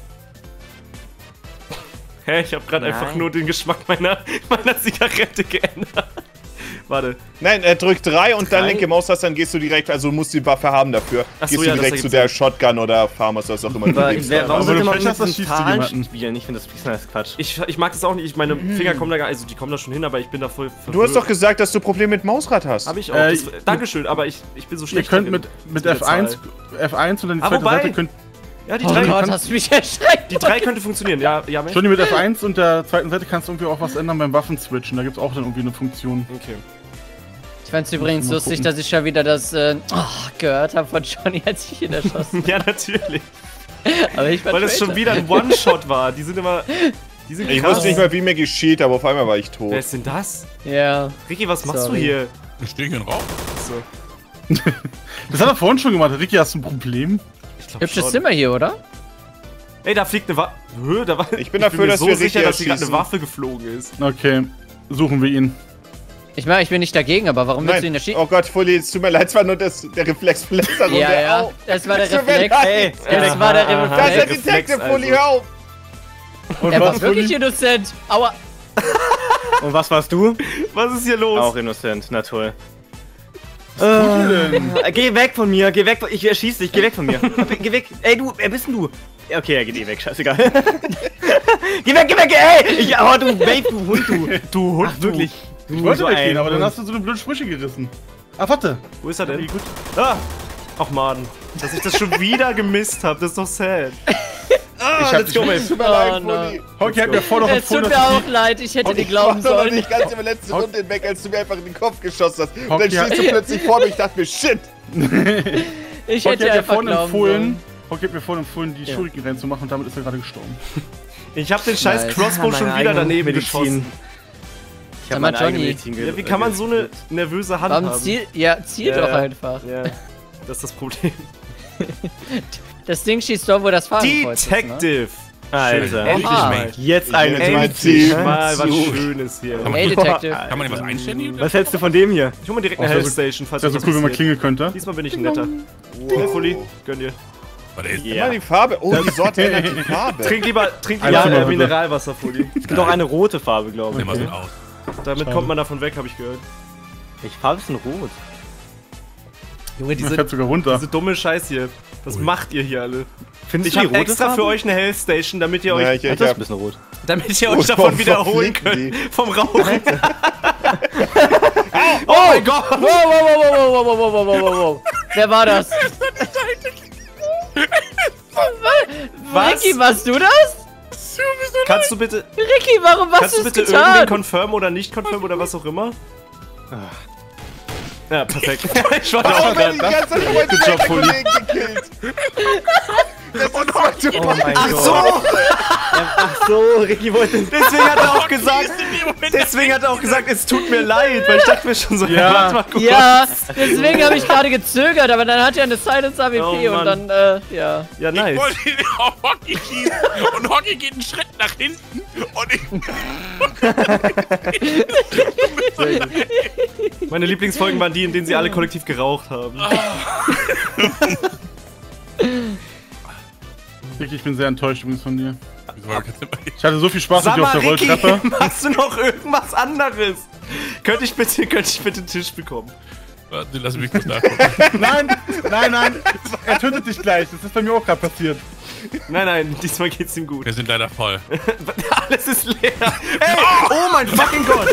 hä, ich habe gerade einfach Nein. nur den Geschmack meiner Zigarette geändert. Warte. Nein, drück 3 und dann Drei? linke Maustaste, dann gehst du direkt, also du musst die Waffe haben dafür. Ach so, Gehst ja, du das direkt zu ergibt der Sinn. Shotgun oder Farmers, was auch immer du Warum nimmst. sollte Aber du man Pech mit hast, das diesen schießt du Zahlen jemanden. spielen? Ich finde das ist Quatsch. Ich mag das auch nicht. Meine Finger kommen da gar also die kommen da schon hin, aber ich bin da voll verwirrt. Du hast doch gesagt, dass du Probleme mit Mausrad hast. Hab ich auch. Äh, Dankeschön, aber ich bin so Ihr schlecht. könnt darin. mit der F1 und dann die Ah, zweite wobei. Seite könnt. Ja, die Oh drei, Gott, hast du mich erschreckt. die 3 könnte funktionieren. Ja, Mensch. Johnny, mit F1 und der zweiten Seite kannst du irgendwie auch was ändern beim Waffenswitchen. Da gibt's auch dann irgendwie eine Funktion. Okay. Ich fand's übrigens Mal lustig, gucken. dass ich schon wieder das gehört habe von Johnny, als ich ihn erschossen Ja, natürlich. habe. Aber ich war Weil es schon Traitor. wieder ein One-Shot war. Die sind immer. Die sind Ich krass. wusste nicht mal, wie mir geschieht, aber auf einmal war ich tot. Wer ist denn das? Ja. Ricky, was machst Sorry. du hier? Ich stehe hier in Rauch. So. Das hat er vorhin schon gemacht. Ricky, hast du ein Problem? Ich glaub Hübsches schon. Zimmer hier, oder? Ey, da fliegt eine Waffe. Ich bin dafür, mir dass so wir sicher, Ricky dass hier gerade eine erschießen. Waffe geflogen ist. Okay, suchen wir ihn. Ich meine, ich bin nicht dagegen, aber warum willst du ihn Nein. erschießen? Oh Gott, Fully, es tut mir leid, es war nur der Reflex von letzter Runde. Ja, ja, Au. das war der Tut mir Reflex. leid. Ey, Das war der Da ist Reflex. der Detective, also. Fully, hör auf! Und Er war was, wirklich Fully? innocent. Aua. Und was warst du? Was ist hier los? Auch innocent, na toll. denn? Geh weg von mir, geh weg, ich erschieß dich, geh weg von mir. Geh weg, ey du, wer bist denn du? Ja, okay, er geht eh weg, scheißegal. Geh weg, ey! Oh, du Vape, du Hund, du. Du Hund, Ach, wirklich. Ich wollte so weggehen, ein aber dann Hund. hast du so eine blöde Sprüche gerissen. Ah, warte. Wo ist er denn? Okay, gut. Ah! Ach man, dass ich das schon wieder gemisst habe, das ist doch sad. Ich hab dich Es tut mir leid, no. Fully. Honky hat mir voll noch Es tut empfohlen, mir dass auch leid, ich hätte dir Ich war glauben doch noch sollen. nicht ganz über letzte Runde hinweg, als du mir einfach in den Kopf geschossen hast. Und dann Honky hat- stehst du plötzlich vor mir, ich dachte mir, shit! Ich Honky hätte hat dir mir einfach vorhin glauben empfohlen, sollen. Honky hat mir vorhin empfohlen, die Schuriken reinzumachen und damit ist er gerade gestorben. Ich habe den scheiß Nice. Crossbow schon wieder daneben geschossen. Ich hab Sag mal, meine eigene Johnny. Medizin Ja, wie kann man so eine nervöse Hand Warum haben? ziel Ja, doch ja. einfach. Ja, das ist das Problem. Das Ding schießt doch, wo das Fadenkreuz ist, ne? Detective! Alter. Endlich Oha. mal. Jetzt eine Endlich mal Medizin. ziehen. Mal was So. Schönes hier. Hey, Detective. Kann man hier was einstellen? Was hältst du von dem hier? Ich hol mal direkt eine Oh, das Health wär Station, falls Wäre so was cool, wenn man passiert. klingeln könnte. Diesmal bin ich ein netter. Hey, Fully, gönn dir. Warte, ist Immer die Farbe. Oh, die Sorte ändert die Farbe. Trink lieber Einmal bitte. Mineralwasser, Fully. Es gibt auch eine rote Farbe, glaube der ich. mal so aus. Damit kommt man davon weg, habe ich gehört. Welche Farbe ist denn rot? Junge, Man fährt sogar runter. diese dumme Scheiß hier. Was macht ihr hier alle? Findest Ich du habe extra für euch eine Health Station, damit ihr euch, Ja, ich Das ist ein hab... bisschen rot. damit ihr Oh, euch davon warum wiederholen fliegen könnt. die? Vom Rauchen. Oh mein Gott! Wow. Wer war das? Was? Ricky, warst du das? Kannst du bitte, Ricky, warum hast kannst du du es bitte irgendwen getan? confirm oder nicht confirm oder was auch immer? Ja, perfekt. Ich war Warum auch werden die dran. ganze Zeit von meinen Good job, Fully. Kollegen gekillt? Das ist so Oh mein Ach Gott. so! Ach so, Ricky wollte... Deswegen hat er auch gesagt, es tut mir leid, weil ich dachte mir schon so, Ja. warte mal kurz. Ja, deswegen habe ich gerade gezögert, aber dann hat er eine Silence AWP Oh, und Mann. dann, ja. Ja, Ich nice. wollte ihn auf Hockey schießen und Hockey geht einen Schritt nach hinten und ich... Meine Lieblingsfolgen waren die, in denen sie alle kollektiv geraucht haben. Ricky, ich bin sehr enttäuscht übrigens von dir. Ja. Ich hatte so viel Spaß mit Sag dir auf mal, der Ricky, Rolltreppe. machst du noch irgendwas anderes? Könnte ich bitte einen Tisch bekommen? Warte, lass mich kurz nachgucken. Nein. Er tötet dich gleich. Das ist bei mir auch gerade passiert. Nein, diesmal geht's ihm gut. Wir sind leider voll. Alles ist leer. Ey, oh mein fucking Gott.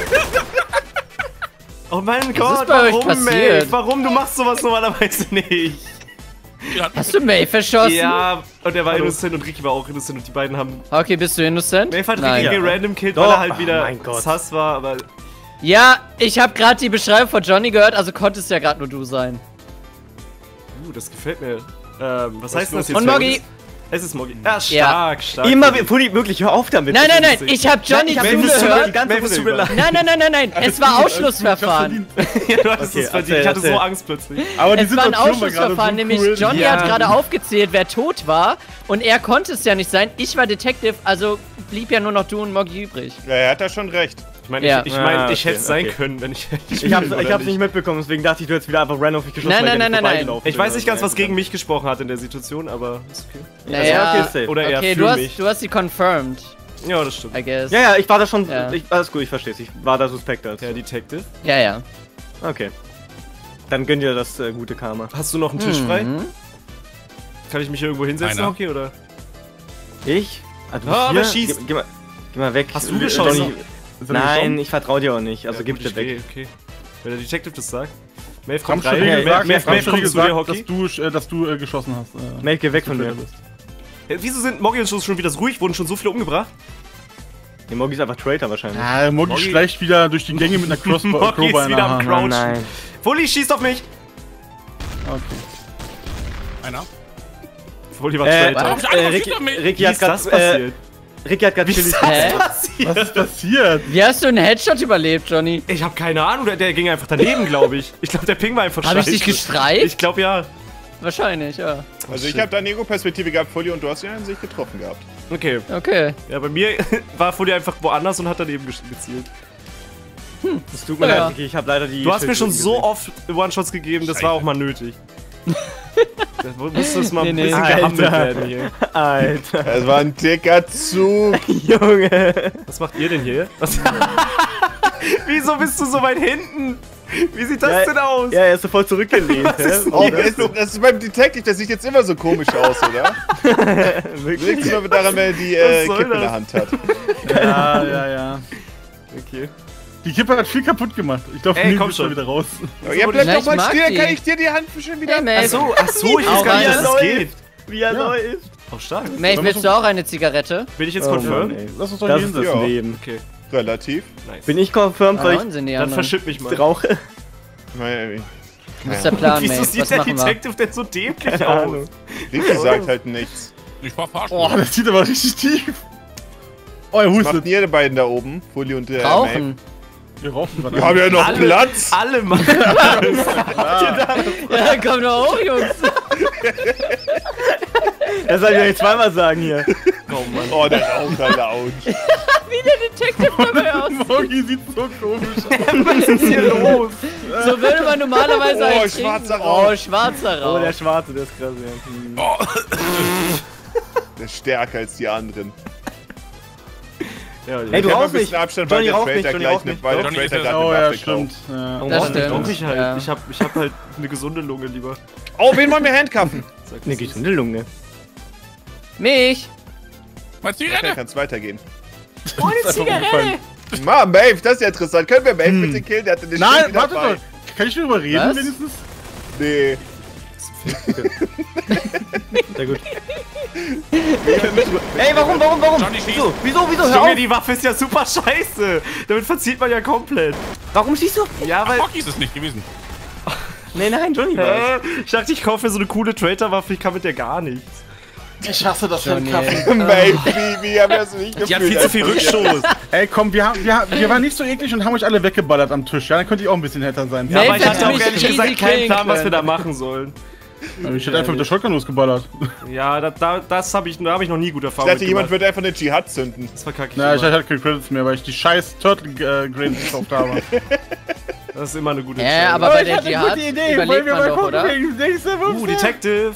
Oh mein Gott, ist bei euch warum, passiert? Maeve? Warum? Du machst sowas normalerweise nicht. Hast du May verschossen? Ja, und er war innocent und Ricky war auch innocent und die beiden haben... Okay, bist du innocent? Maeve hat Nein. Ricky random killt, weil Doch. er halt wieder mein Gott. sass war, aber... Ja, ich habe gerade die Beschreibung von Johnny gehört, also konnte es ja gerade nur du sein. Das gefällt mir. Was heißt denn das jetzt? Und Moggy. Es ist Moggy. Ja, stark. Immer, Fully, wirklich, hör auf damit. Nein, ich habe Johnny Ich hab Maeve, es tut mir- zugehört. Maeve, es tut mir leid. Nein, es war Ausschlussverfahren. Ja, du hattest Okay, es verdient. erzähl, Ich hatte so erzähl. Angst plötzlich. Aber die Es war ein Situation war gerade Ausschlussverfahren, so nämlich cool. Johnny Ja. hat gerade aufgezählt, wer tot war und er konnte es ja nicht sein. Ich war Detective, also blieb ja nur noch du und Moggy übrig. Ja, er hat das schon recht. Ich meine, Ja. ich hätte es okay, sein okay. können, wenn ich... Ich hab's nicht mitbekommen, deswegen dachte ich, du hättest wieder einfach random auf mich geschossen. Nein, weil ich nein. vorbeigelaufen Ich bin weiß oder nicht so. ganz, was gegen mich gesprochen hat in der Situation, aber ist okay. Naja, okay, safe. Oder eher okay, für du mich. hast sie confirmed, Ja, das stimmt. I guess. Ja, ich war da schon. Ja. Alles gut, ich versteh's. Ich war da suspekt als. Der Detective. Ja. Okay. Dann gönn dir das gute Karma. Hast du noch einen Tisch frei? Mhm. Kann ich mich hier irgendwo hinsetzen, Einer. Hockey, oder? Ich? Ah, du Ah, hier? wer schießt? Geh mal weg. Hast du geschossen? Johnny. Ist er Nein, gestorben? ich vertrau dir auch nicht. Also Ja, gib gut, dir ich weg. gehe, okay. Wenn der Detective das sagt. Maeve kommt Haben rein. schon gesagt, Maeve kommt zu dir, gesagt Hockey. dass du geschossen hast. Mate, geh weg von mir. Wieso sind Moggy und Schuss schon wieder so ruhig? Wurden schon so viele umgebracht? Nee, Moggy ist einfach Traitor wahrscheinlich. Ah, Moggy Moggy- schleicht wieder durch die Gänge mit einer Moggy Crowbar ist in wieder der am Hand. Crouch. Oh nein. Fully schießt auf mich! Okay. Einer? Fully war Äh, Traitor. Warum einer Ricky, schießt auf mich? Ricky Wie hat ist das gerade passiert? Ricky hat gerade Chilis. Hä? passiert? Was ist passiert? Wie hast du einen Headshot überlebt, Johnny? Ich habe keine Ahnung, der ging einfach daneben, glaube ich. Ich glaube, der Ping war einfach Habe ich scheiße. dich gestreift? Ich glaube, ja. Wahrscheinlich, ja. Also ich habe da eine Ego-Perspektive gehabt, Fully, und du hast ihn an sich getroffen gehabt. Okay. Okay. Ja, bei mir war Fully einfach woanders und hat daneben gezielt. Das tut mir Ja. leid, ich habe leider die... Du hast mir schon Schildkröten so oft One-Shots gegeben, das war auch mal nötig. Da musste es mal ein Nee, bisschen Alter. gehandelt werden hier. gesehen. Alter. Das war ein dicker Zug. Junge. Was macht ihr denn hier? Was? Wieso bist du so weit hinten? Wie sieht das denn aus? Ja, er ist sofort zurückgelehnt. Was ist hä? Oh, das ist beim Detective, das sieht jetzt immer so komisch aus, oder? Wirklich? Liegt nur daran, wenn er die Was soll Kippe in das? der Hand hat. Ja. Okay. Die Kippe hat viel kaputt gemacht. Ich glaube, Ey, Nils komm ist schon. da wieder raus. Oh, ja, bleib Na, doch ich mal mag stehen, dann die. kann ich dir die Hand schon wieder... Hey, Maeve. Ach so, ich weiß gar nicht, dass das geht. Wie er läuft. Auch stark. Maeve, willst du auch eine Zigarette? Bin ich jetzt Oh confirmed? Mann, ey. Lass uns doch Das hier ist das hinsetzen. Ja. Leben. Okay, Relativ. nice. Bin ich confirmed, Da weil unten sind die Dann anderen. verschipp mich mal. ich rauche? Das ist der Plan, Wieso Maeve. sieht Was der machen wir? Detective denn so dämlich Keine aus? Ahnung. Ricky sagt halt nichts. Ich war verarscht. Oh, das zieht aber richtig tief. Oh, er Was hustet. macht ihr beiden da oben? Fully und der Rauchen. Wir rauchen gerade. Wir haben ja noch Platz. Alle machen. Ja, komm doch hoch, Jungs. Das soll ich ja nicht zweimal sagen hier. Oh Mann. Oh, der Raucher-Lounge. Detective dabei aus. Morgi sieht so komisch aus. Was ist hier los? So würde man normalerweise Oh, einen schwarzer trinken. Rauch. Oh, schwarzer Rauch. Oh, der Schwarze, der ist krass. Ja. Der ist stärker als die anderen. Ja, Hey, du Ich hab rauchst ein nicht. bisschen Abstand, weil Johnny der raucht Trader nicht, Johnny gleich raucht eine, nicht. weil der Johnny Trader ist ja- gerade Oh eine ja, Waffe stimmt. kauft. Ja. Warum Das rauchst du nicht? stimmt. Rauch ich halt. Ja. Ich hab halt eine gesunde Lunge lieber. Oh, wen wollen wir handcuffen? Sag, Eine was ist. gesunde Lunge. Mich. Meine Dann Zigarette! kann es weitergehen. Ohne Zigarette. Mann, Maeve, das ist ja interessant. Können wir Maeve bitte killen? Der hatte eine Nein, Stimme warte dabei. doch. Kann ich darüber reden Was? wenigstens? Nee. Sehr gut. Ey, warum? Johnny, schieß! Wieso, hör Junge, auf! die Waffe ist ja super scheiße. Damit verzieht man ja komplett. Warum schießt du? Ja, weil... Hockey ist es nicht gewesen. Nein, Johnny war's. Ich dachte, ich kaufe mir so eine coole Traitor-Waffe, ich kann mit der gar nichts. Ich hasse das Johnny. Maeve, wie haben wir das nicht gefühlt? Die hat viel zu viel Rückstoß. Ey, komm, wir waren nicht so eklig und haben euch alle weggeballert am Tisch. Ja, dann könnte ich auch ein bisschen härter sein. Ja, aber Maeve ich hatte hätte auch mich ehrlich easy gesagt keinen killen Plan, was wir können. da machen sollen. Aber ich hätte einfach mit der Shotgun losgeballert. Ja, da habe ich noch nie gute Ich Erfahrungen dachte, jemand gemacht. würde einfach eine Dschihad zünden. Das verkacke ich Na, ich immer. hatte halt keine Credits mehr, weil ich die scheiß Turtle-Grades gekauft habe. Das ist immer eine gute Ja, Entscheidung. aber bei der Dschihad überlebt man doch, oder? Detective.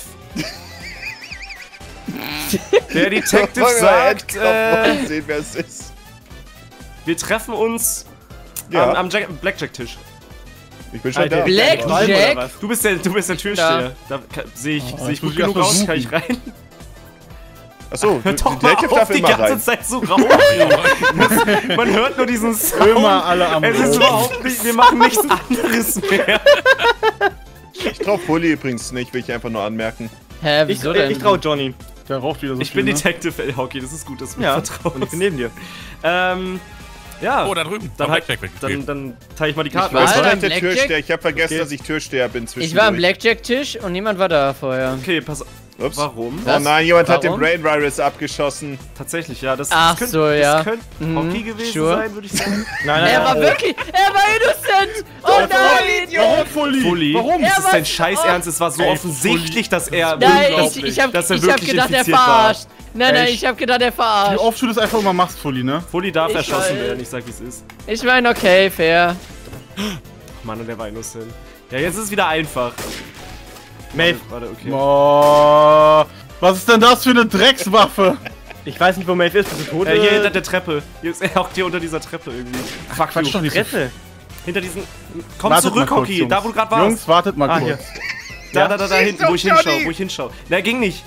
Der Detective Wollen wir sagt, handcuffen und sehen, wer es ist. wir treffen uns Ja. am Blackjack-Tisch. Ich bin schon Alter, da. Blackjack? Du bist der Türsteher. Da sehe ich ich gut muss genug erst aus, mal kann ich rein. Achso, Hör doch mal Detective auf, darf die immer ganze rein. Zeit so rauchen. Man hört nur diesen Sound. Immer alle am Es ist Rauchen. überhaupt nicht, wir machen nichts anderes mehr. Ich trau Fully übrigens nicht, will ich einfach nur anmerken. Hä, wieso denn? Ich trau Johnny. Der raucht wieder so Ich viel, bin ne? Detective Hockey, das ist gut, dass du mir Ja, vertraust. und ich bin neben dir. Ja, Oh, da drüben. dann, Am halt, Blackjack weggespielt. dann teile ich mal die Karten. war Was war beim denn der Blackjack? Türsteher? Ich hab vergessen, Okay. dass ich Türsteher bin zwischen. Ich war am Blackjack-Tisch und niemand war da vorher. Okay, pass auf. Ups. Warum? Oh nein, jemand hat den Warum? Brain Virus abgeschossen. Tatsächlich, ja. Das, Ach das könnte, so, ja. Das könnte Hockey gewesen sure. sein, würde ich sagen. Nein, Er war wirklich, er war innocent! Oh nein! Warum, Fully? Fully. Warum? Das Er ist war- dein Scheiß Ernst. Es war so Ey, offensichtlich, dass er Nein, unglaublich, ich hab dass er gedacht, wirklich er infiziert war. verarscht. Nein, Echt? ich hab gedacht, er Wie verarscht. oft du das einfach immer machst, Fully, ne? Fully darf Ich erschossen weiß. werden, ich sag wie es ist. Ich meine, okay, fair. Mann, und der war innocent. Ja, jetzt ist es wieder einfach. Maeve, Warte, okay. Oh, was ist denn das für eine Dreckswaffe? ich weiß nicht, wo Maeve ist. Bist du tot? Hier hinter der Treppe. Hier ist er hockt hier unter dieser Treppe irgendwie. Fuck, Quatsch doch nicht so. Fresse. Hinter diesen. Komm Wartet mal zurück, kurz, Hockey. Jungs. Da, wo du gerade warst. Jungs, wartet mal Ah, kurz. hier. Da hinten, wo ich hinschaue, Na, ging nicht.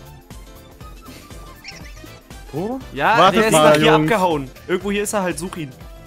Wo? Ja, Wartet der ist mal, nach hier Jungs. abgehauen. Irgendwo hier ist er halt, such ihn.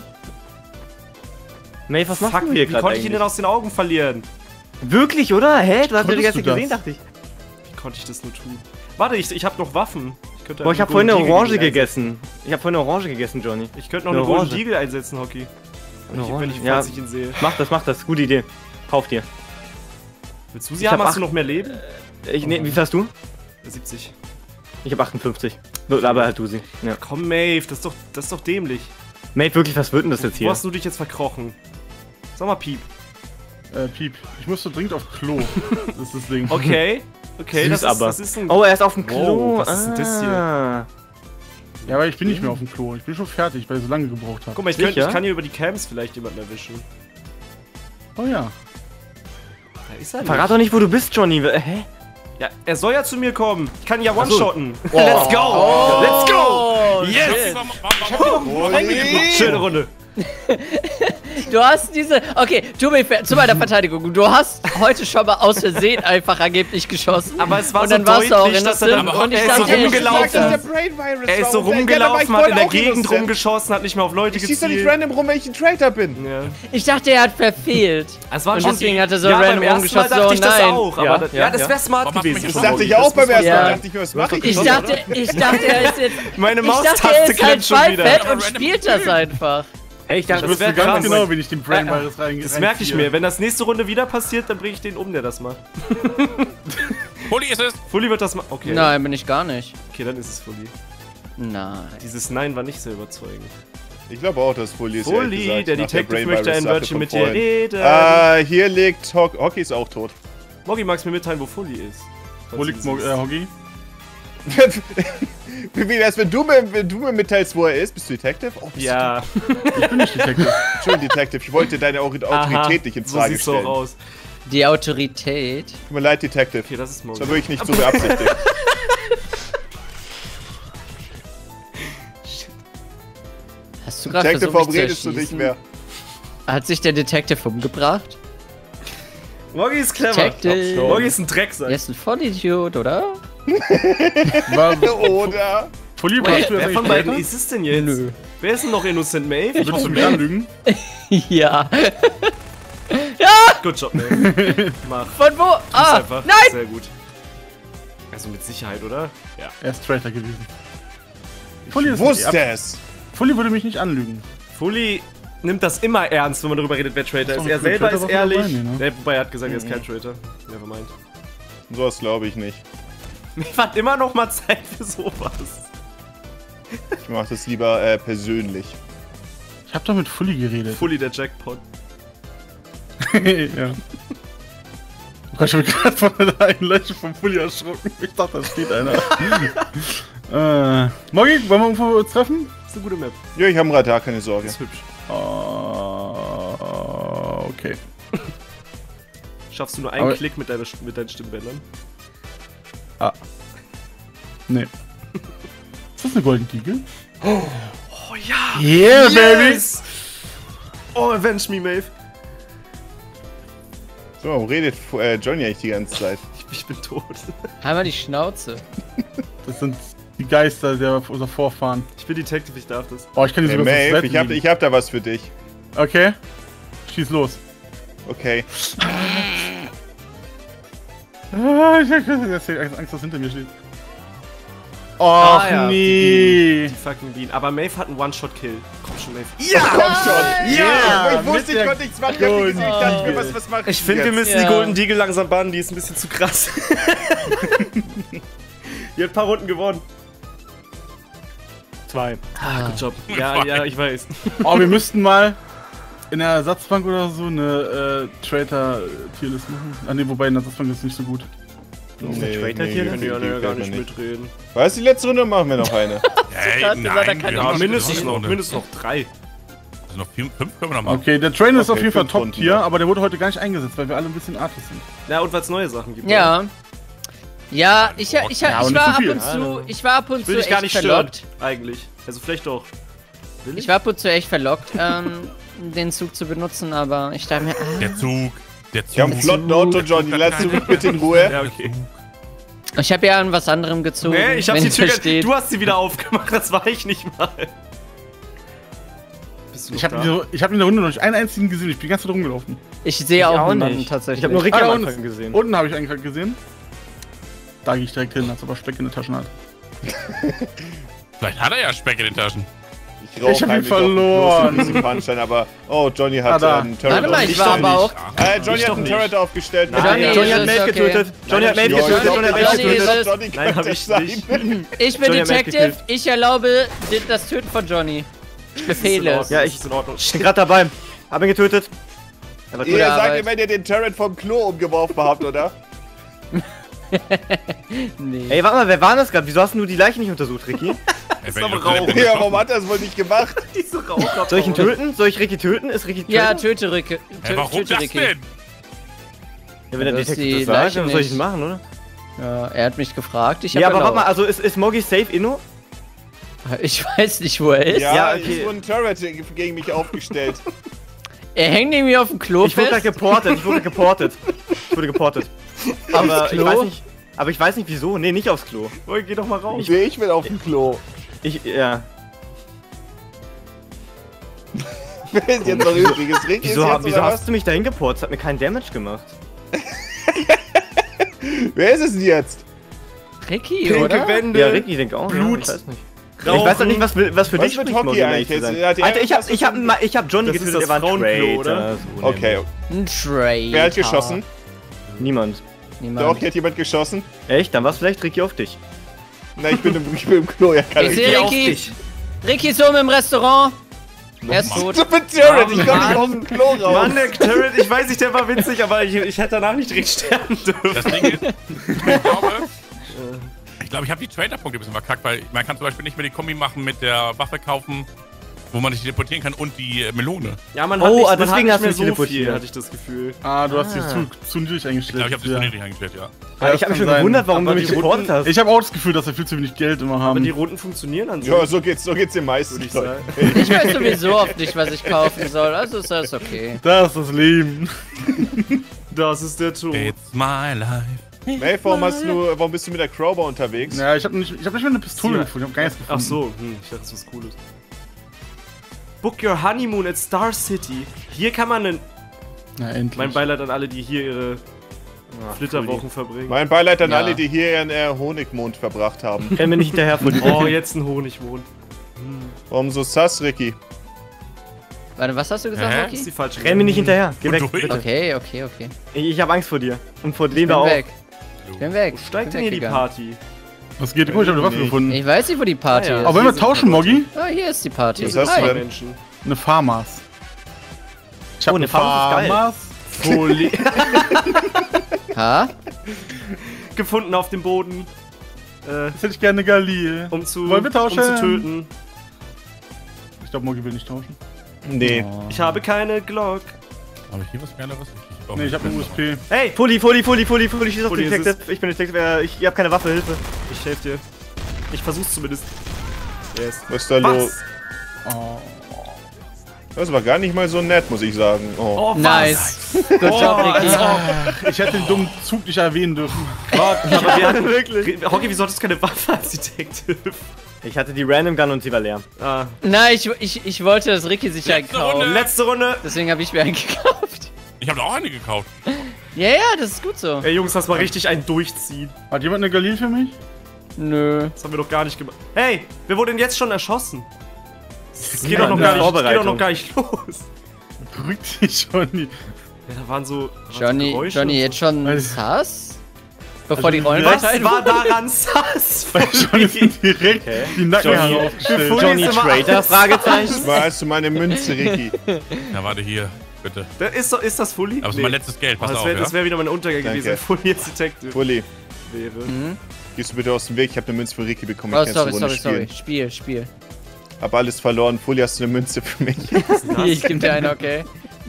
Maeve, was machst Fuck, du hier wie gerade konnte ich ihn denn eigentlich? aus den Augen verlieren? Wirklich, oder? Hä? Du hast ja die Konntest ganze du Zeit gesehen, das? dachte ich. Wie konnte ich das nur tun? Warte, ich hab noch Waffen. Ich könnte Boah, ich einen hab vorhin eine Golden Orange Deagle gegessen. Ich hab vorhin eine Orange gegessen, Johnny. einsetzen. Ich könnte noch Eine eine Golden Orange. Deagle einsetzen, Hockey. Wenn ich, Ja. falls ich ihn sehe. Mach das. Gute Idee. Kauf dir. Willst du sie Ich haben? hab Hast du noch mehr Leben? Wie viel hast du? 70. Ich hab 58. So, aber halt du sie. Ja. Komm, Maeve, das ist doch dämlich. Maeve, wirklich, was wird denn das jetzt Wo hier? hast du dich jetzt verkrochen? Sag mal, Piep. Piep, ich musste dringend auf Klo. Das ist das Ding. Okay. Okay, Süß aber. das ist ein... Oh, er ist auf dem Klo. Wow, was ist denn das hier? Ah. Ja, aber ich bin nicht mehr auf dem Klo. Ich bin schon fertig, weil ich so lange gebraucht habe. Guck mal, ich Sicher? kann hier über die Cams vielleicht jemanden erwischen. Oh ja. Da ist er nicht. Verrat doch nicht, wo du bist, Johnny. Hä? Ja, er soll ja zu mir kommen. Ich kann ihn ja so. one-shotten. Let's go! Let's go! Yes! Schöne Runde. Du hast diese. Okay, Tobi, zu meiner Verteidigung. Du hast heute schon mal aus Versehen einfach angeblich geschossen. Aber es war und so dann warst du auch deutlich, dass er innocent. dann Und ich er ist so dachte, er rumgelaufen. spielt das. Er ist so rumgelaufen, hat in der Gegend rumgeschossen, hat nicht mehr auf Leute Ich schieß doch nicht gezielt. random rum, wenn ich ein Traitor bin. Ja. Ich dachte, er hat verfehlt. Es war Und schon deswegen hat er so ja, random beim ersten Mal rumgeschossen. dachte ich So, das nein. auch. Ja, Aber das, ja, das wäre smart Warum macht gewesen. mich Das das dachte ich auch beim ersten Ja. Mal. Dachte ich mir, was mache Ich dachte, er ist jetzt. Meine Ich dachte, Maustaste er ist halt klemmt schon wieder. Ballfett und spielt das einfach. Ey, ich Ich dachte, Das wär wusste ganz krass. genau, wenn ich den Brain Virus rein. Das merke ich mir. Wenn das nächste Runde wieder passiert, dann bringe ich den um, der das macht. Fully ist es. Fully wird das machen. Okay. Nein, bin ich gar nicht. Okay, dann ist es Fully. Nein. Dieses Nein war nicht sehr überzeugend. Ich glaube auch, dass Fully ist. ehrlich Fully, gesagt, der nach Detective Brain möchte ein Virus-Sache Wörtchen von mit dir vorhin. reden. Hier liegt Hockey ist auch tot. Moggi, magst du mir mitteilen, wo Fully ist? Wo liegt Hoggy? Wie wär's, wenn du mir mitteilst, wo er ist? Bist du Detective? Oh, bist Ja, Ich bin nicht Detective. du Entschuldigung, Detective. Ich wollte deine Autorität nicht in so Frage sieht's so stellen. aus. Die Autorität. Tut mir leid, Detective. Okay, das ist Das war Moggi. wirklich nicht so beabsichtigt. Hast du gerade Detective, versucht, warum mich zu redest du nicht erschießen? mehr? Hat sich der Detective umgebracht? Moggi ist clever. Detective. Moggi ist ein Drecksack. Er ist ein Vollidiot, oder? Oder? Fully, Wait, hast du Wer das von eigentlich beiden weiter? ist es denn jetzt? Nö. Wer ist denn noch Innocent Maeve? Würdest du mich anlügen? Ja. Good job, Maeve. Mach. Von wo? Ah, Einfach. nein! Sehr gut. Also mit Sicherheit, oder? Ja. Er ist Traitor gewesen. Fully, ist Wusste nicht es! Fully würde mich nicht anlügen. Fully nimmt das immer ernst, wenn man darüber redet, wer Traitor Ist ist. doch Er ein selber Traitor ist war von ehrlich. dabei, ne? Wobei er hat gesagt, er ist kein Traitor. Nevermind. Sowas glaube ich nicht. Mir hat immer noch mal Zeit für sowas. Ich mache das lieber persönlich. Ich hab doch mit Fully geredet. Fully der Jackpot. Ja. Oh Gott, ich hab mich gerade von der einen Leiche vom Fully erschrocken. Ich dachte, da steht einer. Moggi, wollen wir irgendwo treffen? Das ist eine gute Map. Ja, ich habe ein Radar, keine Sorge. Das ist hübsch. Okay. Schaffst du nur einen Aber- Klick mit deinen Stimmbändern? Nee. Ist das eine Golden Eagle? Oh ja! Yeah, Yes! Oh, avenge me, Maeve. So, warum redet Johnny eigentlich die ganze Zeit? Ich bin tot. Einmal die Schnauze. Das sind die Geister der unser Vorfahren. Ich bin Detective, ich darf das. Oh, ich kann die Hey, sogar Maeve, Seite ich hab da was für dich. Okay. Schieß los. Okay. Ah, ich hab Angst, dass hinter mir steht. Och, ja, nee. Die fucking Bean. Aber Maeve hat einen One-Shot-Kill. Komm schon, Maeve. Komm schon! Ja, Ich wusste, mit ich konnte nichts machen. Ich hab Golden gesehen, ich dachte mir, Eagle. was mache Ich finde, wir müssen Ja. die Golden Deagle langsam bannen, die ist ein bisschen zu krass. Die hat ein paar Runden gewonnen. 2. Good Job. Ja, ich weiß. Oh, wir müssten mal in der Ersatzbank oder so eine Traitor-Tierlist machen. Ah, ne, wobei in der Ersatzbank ist nicht so gut. Traitor hier? Können die alle ja gar nicht mitreden. Was, die letzte Runde machen wir noch eine. Hey, gerade gesagt, er kann wir ja, haben Ja, mindestens noch noch, eine. mindestens noch 3. Also noch 5 können wir noch machen. Okay, der Trainer ist Okay, auf jeden Fall 5 Runden Top-Tier, noch. aber der wurde heute gar nicht eingesetzt, weil wir alle ein bisschen artig sind. Ja, und weil es neue Sachen gibt. Ja. Ja, ich aber nicht war so ab viel. und zu, ich war ab und Ich will zu dich gar echt nicht stören, verlockt. eigentlich. Also vielleicht doch. Will Ich war ab und zu echt verlockt, den Zug zu benutzen, aber ich dachte mir, Der Zug. Der Zug. Wir haben einen flotten Auto, Johnny. Lass du mich bitte in Ruhe. Ja, okay. ich habe ja an was anderem gezogen, Nee, ich hab wenn die ihr Tür. versteht. Du hast sie wieder aufgemacht, das war ich nicht mal. Bist du Ich noch habe da? in der Runde noch nicht einen einzigen gesehen, ich bin die ganze Zeit rumgelaufen. Ich sehe auch auch niemanden nicht. tatsächlich. Ich habe nur Ricky Ah, am da Anfang unten. gesehen. Unten habe ich einen gerade gesehen. Da gehe ich direkt hin, als ob er Speck in der Tasche hat. Vielleicht hat er ja Speck in den Taschen. rauch Ich hab ihn heimlich auf verloren. den großen Punchline, aber oh, Johnny hat da. einen Turret Warte mal, ich war aber auch. Johnny hat einen Turret aufgestellt. Johnny Johnny hat ist Maeve okay. getötet. Johnny hat Maeve Ja, ich getötet. glaub, Johnny hat ich Maeve Johnny getötet. ist es. Johnny Nein, hab könnte ich es sein. nicht. Ich bin Johnny hat Detective, gekillt. ich erlaube das Töten von Johnny. Ich befehle es. Ja, ich ist in Ordnung. bin gerade dabei. Hab ihn getötet. Aber Ihr sagt Arbeit. mir, wenn ihr den Turret vom Klo umgeworfen habt, oder? Nee. Ey, warte mal, wer war das gerade? Wieso hast du die Leiche nicht untersucht, Ricky? Ja, warum hat er das wohl nicht gemacht? Diese Raucher. Soll ich ihn töten? Soll ich Ricky töten? Ist Ricky töten? Ja, töte Ricky. Warum Töte das Ricky. denn? Ja, wenn der Du hast Detective die das sagt, Leiche dann soll ich nicht. ihn machen, oder? Ja, er hat mich gefragt. Ich hab Ja, aber warte erlaubt. mal, also ist Moggy safe Inno? Ich weiß nicht, wo er ist. Ja, Ja, es okay. wurde ein Turret gegen mich aufgestellt. Er hängt irgendwie auf dem Klo Ich wurde fest. gerade geportet, ich wurde geportet. Aber ich Klo? weiß nicht. Aber ich weiß nicht wieso. Nee, nicht aufs Klo. Oh, geh doch mal raus. Ich bin auf dem Klo. Ja. Wer ist jetzt noch übrigens? Ricky ist Wieso, jetzt, wieso oder was? hast du mich dahin geportet? Das hat mir keinen Damage gemacht. Wer ist es denn jetzt? Ricky, Pinke oder? Wände. Ja, Ricky denkt auch. Blut. Ja, ich weiß nicht. Rauchen. Ich weiß doch nicht, was für Was dich mit spricht, Hockey Moggy, um eigentlich ehrlich zu sein. jetzt? Hat die Alter, irgendwas ich hab Johnny Das ist getötet, das der war ein Frauenklo, Traitor. oder? So, Okay. Ein Traitor. Wer hat geschossen? Niemand. Niemand. Doch, hier hat jemand geschossen. Echt? Dann war es vielleicht Ricky auf dich. Na, ich bin im Klo, ja, kann Ich ich. sehe auf Ricky. dich. Ricky ist oben im Restaurant. Er ist tot. Du bist Turret, ich komm Mann. nicht aus dem Klo raus. Mann, der Turret, ich weiß nicht, der war winzig, aber ich hätte danach nicht direkt sterben dürfen. Das Ding ist, ich glaube, ich habe die Trader-Punkte ein bisschen verkackt, weil man kann zum Beispiel nicht mehr die Kombi machen mit der Waffe kaufen, wo man sich teleportieren kann und die Melone. Ja, man Oh, hat nicht, man deswegen hat hast du nicht dich mehr so teleportiert. viel, hatte ich das Gefühl. Ah, du hast dich zu niedrig Ich eingestellt. glaube, ich habe sie so niedrig eingestellt, ja. Ja, ich habe mich schon gewundert, warum du Aber mich die geportet hast. Ich habe auch das Gefühl, dass wir viel zu wenig Geld immer Aber haben. die Runden funktionieren an sich. Ja, so geht's den meisten. würde ich sagen. Ich weiß sowieso oft nicht, was ich kaufen soll. Also ist das okay. Das ist das Leben. Das ist der Tod. It's my life. Maeve, warum bist du mit der Crowbar unterwegs? Ja, ich hab nicht mal eine Pistole gefunden. Ich hab gar nichts gefunden. Ach so, ich dachte, das ist was Cooles. Book your honeymoon at Star City. Hier kann man einen. Na, endlich. Mein Beileid an alle, die hier ihre Flitterwochen verbringen. Mein Beileid an Ja. alle, die hier ihren Honigmond verbracht haben. Renn mir nicht hinterher von dir. Oh, jetzt ein Honigmond. Warum so sass, Ricky? Warte, was hast du gesagt, Hä? Das Rocky? ist die falsche. Renn mir nicht hinterher. Geh weg, durch. bitte. Okay. Ich habe Angst vor dir. Und vor Ich dem bin da auch. weg. Ich bin weg. Wo steigt Ich denn bin hier die weggegangen. Party? Was geht? Guck, ich hab eine Waffe Nee. gefunden. Ich weiß nicht, wo die Party Ah, ja. ist. Aber wenn wir sind tauschen, Leute. Moggy? Ah, hier ist die Party. Was hast du Hi. denn? Menschen. Eine Farmers. Ich hab Oh, eine Farmers ist geil. Farmers. Folie. Ha? Gefunden auf dem Boden. Jetzt hätte ich gerne eine Galie. Um zu Wollen wir tauschen? Um zu töten. Ich glaube, Moggy will nicht tauschen. Nee. Ich habe keine Glock. Habe ich hier was Kleineres? Nee, ich habe eine USP. Hey, Fully, schieß auf Fully, den Detective. Ich bin Detective, ich hab keine Waffe, Hilfe. ich helfe dir. Ich versuch's zumindest. Yes. Was ist da los? Was? Oh. Das war gar nicht mal so nett, muss ich sagen. Oh. Oh, was? Nice. Good job, Ricky. Ich hätte den dummen Zug nicht erwähnen dürfen. Gott, aber wir hatten Wirklich? Hockey, wieso hattest du keine Waffe als Detective? Ich hatte die Random Gun und sie war leer. Ah. Nein, ich wollte, dass Ricky sich einen Letzte kauft. Runde. Letzte Runde. Deswegen habe ich mir einen gekauft. Ich habe auch eine gekauft. Ja, das ist gut so. Ey, Jungs, lass mal richtig einen durchziehen. Hat jemand eine Galie für mich? Nö. Das haben wir doch gar nicht gemacht. Hey, wer wurde denn jetzt schon erschossen? Das geht Ja, doch noch eine gar nicht, geht doch Vorbereitung. noch gar nicht los. Beruhigt dich schon. Ja, da waren so Johnny, Geräusche Johnny und jetzt schon Weiß- sass? Bevor die so. Rollen Was weiter war daran sass? Johnny sind direkt die Nackenhaare Johnny- aufgestellt. Fully Johnny ist immer Trader? alles- Fragezeichen. War hast du meine Münze, Ricky? Na, warte hier, bitte. Ist das Fully? Aber es ist mein letztes Geld, pass Das auf, wäre ja? wär wieder mein Untergang Danke. gewesen, wenn Fully jetzt Detective Fully, wäre. gehst du bitte aus dem Weg? Ich habe eine Münze von Ricky bekommen. Oh, Ich kann sorry. jetzt eine Runde spielen. Spiel. Hab alles verloren. Fully, hast du eine Münze für mich? Ich geb dir eine, okay.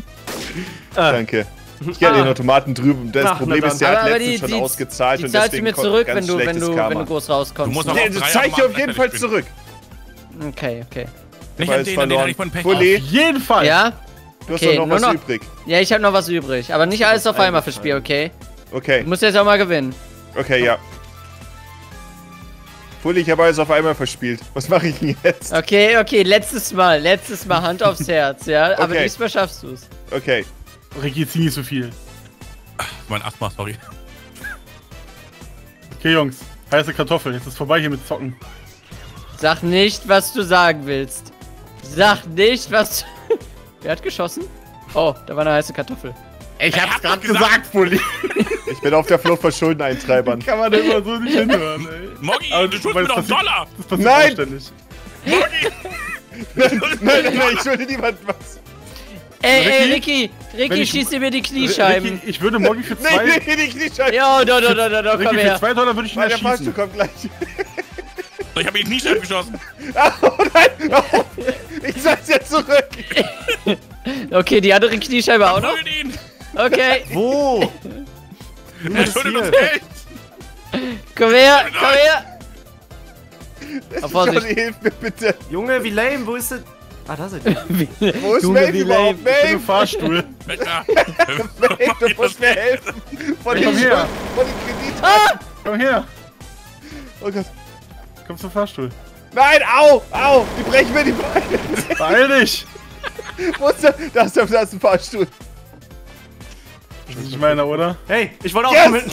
Danke. Ich hatte den Automaten drüben. Das Ach, Problem na ist, der hat Aber letztens schon ausgezahlt Die und zahlst du deswegen mir zurück, ganz wenn du schlechtes Karma. groß rauskommst. Du musst auch Nee, auf das 3 zeig ich dir Jahre auf jeden machen, Fall dass ich zurück. Okay. Nicht Weil an es den, hatte verloren. ich von Pech. Fully, Auf jeden Fall. Ja? du hast Okay, doch noch nur was noch- übrig. Ja, ich habe noch was übrig. Aber nicht alles auf einmal fürs Spiel, okay? Okay, Du musst jetzt auch mal gewinnen. okay, ja. Fully, ich habe alles auf einmal verspielt. Was mache ich denn jetzt? Okay, letztes Mal Hand aufs Herz, ja? Aber Okay. diesmal schaffst du's. Okay. Ricky, zieh nicht so viel. Mein Asthma, sorry. Okay, Jungs. Heiße Kartoffel. Jetzt ist vorbei hier mit Zocken. Sag nicht, was du sagen willst. Sag nicht, was... Wer hat geschossen? Oh, da war eine heiße Kartoffel. Ich hab's gerade gesagt, Fully. Ich bin auf der Flucht vor Schuldeneintreibern. Kann man da immer so nicht hinhören, ey. Moggi, Aber du das- schuldest weil mir doch das einen Dollar. Das passiert Nein! auch ständig. Moggi! Nein, ich schulde niemand was. Ey, Ricky, wenn ich- schieß dir mir die Kniescheiben. Ricky, ich würde Moggy für 2... Nee, die Kniescheibe. Ja, da, komm Ricky, für her. 2 Dollar würde ich ihn Weil der Fahrstuhl erschießen. kommt gleich. Ich habe ihn nie schnell geschossen. Oh nein! Oh, ich soll's jetzt zurück! Okay, die andere Kniescheibe auch noch? Prügelt ihn. Okay, Wo? Er schuldet uns Geld. komm her. Oh, Vorsicht. Johnny, hilf mir bitte! Junge, wie lame, wo ist denn... Ah, da sind die. Wo ist Junge, Maeve wie überhaupt? Im Maeve! Fahrstuhl. Alter. Maeve, du musst mir helfen! Von Komm den her. Von den Kredit. Komm her. Oh Gott. Komm zum Fahrstuhl. Nein, au! Au! Die brechen mir die Beine! Beeil dich. Wo ist der? Da ist ein Fahrstuhl. Das ist nicht meiner, oder? Hey, ich wollte auch Yes! mit.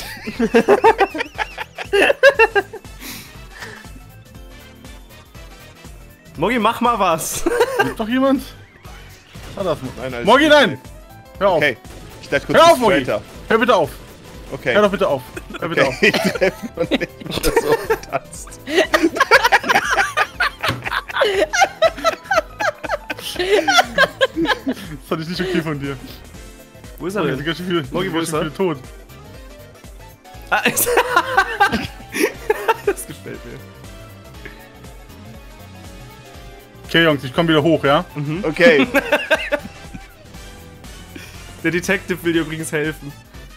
Moggy, mach mal was. Lebt doch jemand? Ah, das Nein, alles Moggy, gut. nein! Hör auf. Okay. Ich dachte kurz, Hör du auf, Moggy. straighter. Hör bitte auf. Okay. Hör doch bitte auf. Hör bitte auf. Ich treffe noch nicht, wie das so tanzt. Das fand ich nicht okay von dir. Wo ist er Da sind denn? ganz schön viele, Moggy, wo ganz ist schön er? viele tot. Ah, das gefällt mir. Okay, Jungs, ich komme wieder hoch, ja? Okay. Der Detective will dir übrigens helfen.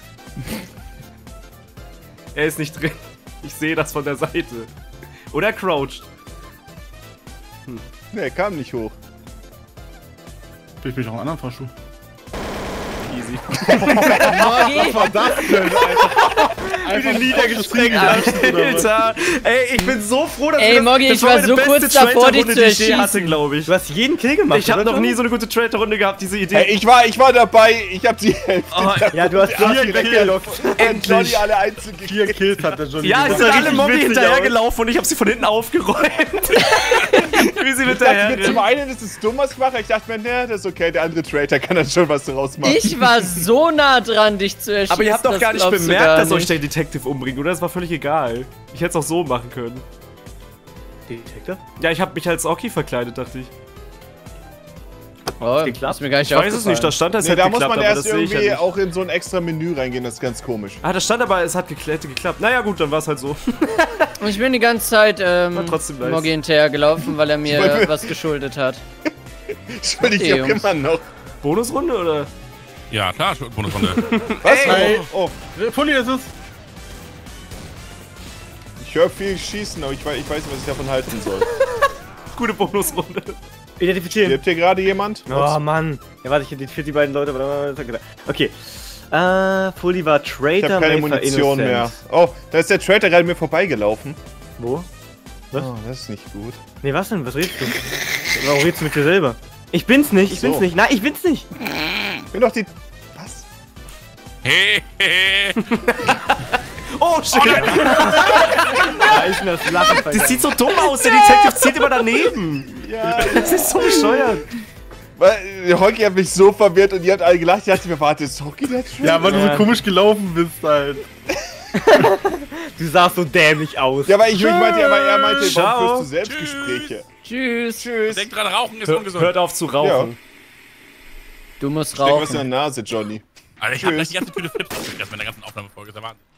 Er ist nicht drin. Ich sehe das von der Seite. Oder er croucht. Ne, er kam nicht hoch. Vielleicht bin ich auch einen anderen Fahrstuhl. Easy. Moggy, war das denn, Alter? Einfach niedergestreckt, Alter. Ey, ich bin so froh, dass Ey, wir das, Moggy, das ich war meine so beste kurz davor, dich Traitor-Runde, zu die ich je hatte, erschießen. glaube ich. Du hast jeden Kill gemacht. Ich habe oder, noch nie Johnny? so eine gute Traitor-Runde gehabt, diese Idee. Hey, ich war dabei. Ich hab die Hälfte. Ja, du hast Vier weggelockt. Und Johnny alle einzeln 4 Kills hat der Johnny Ja, es gemacht. sind sah alle richtig Moggy witzig hinterhergelaufen und ich habe sie von hinten aufgeräumt. Wie sie hinterher Zum einen ist es dumm, was ich mache. Ich dachte mir, ne, das ist okay. Der andere Traitor kann dann schon was daraus machen. ich war so nah dran, dich zu erschießen. Aber ihr habt doch das gar nicht glaubst du bemerkt, gar dass euch nicht. der Detective umbringt, oder? Das war völlig egal. Ich hätte es auch so machen können. Detektor? Ja, ich habe mich als Oki verkleidet, dachte ich. Oh, geklappt? ist mir gar nicht Ich weiß es nicht, da stand das Nee, hat da geklappt, muss man aber erst das sehe ich ja irgendwie nicht. auch in so ein extra Menü reingehen. Das ist ganz komisch. Ah, das stand aber, es hat geklappt. Naja gut, dann war es halt so. Und ich bin die ganze Zeit trotzdem nice. Moggy hinterhergelaufen, weil er mir wollte- was geschuldet hat. Entschuldigung, Okay, ich Jungs. immer noch. Bonusrunde oder? Ja, klar, Bonusrunde. Was? Ey. Oh, Fully ist es. ich höre viel schießen, aber ich weiß nicht, was ich davon halten soll. Gute Bonusrunde. Identifizieren. Lebt hier gerade jemand? Oh Mann. Ja, warte, ich identifiziere die beiden Leute. aber- Okay. Fully war Traitor. Ich habe keine Maeve war Munition mehr. Innocent. Oh, da ist der Traitor gerade mir vorbeigelaufen. Wo? Was? Oh, das ist nicht gut. Nee, was denn? Was redest du? Warum redest du mit dir selber? Ich bin's nicht, ich bin's So. nicht. Nein, ich bin's nicht. Ich bin doch die... Was? Hey, Oh shit! Da ist mir das Lachen Das vergangen. sieht so dumm aus, der Detective zieht immer daneben. Ja, Das ist so bescheuert. weil Hockey hat mich so verwirrt und ihr habt alle gelacht. Ich dachte mir, warte, ist Hockey der Traitor? Ja, weil du so komisch gelaufen bist halt. Du sahst so dämlich aus. Ja, aber ich meinte, er meinte, Ciao. warum führst du Selbstgespräche? Tschüss. Tschüss. denk dran, Rauchen ist ungesund. Hört auf zu rauchen. Du musst Steck was in rauchen. der Nase, Johnny. Alter, ich hab gleich die ganze Tüte Flips aufgegessen in der ganzen Aufnahmefolge. Das ist der Wahnsinn.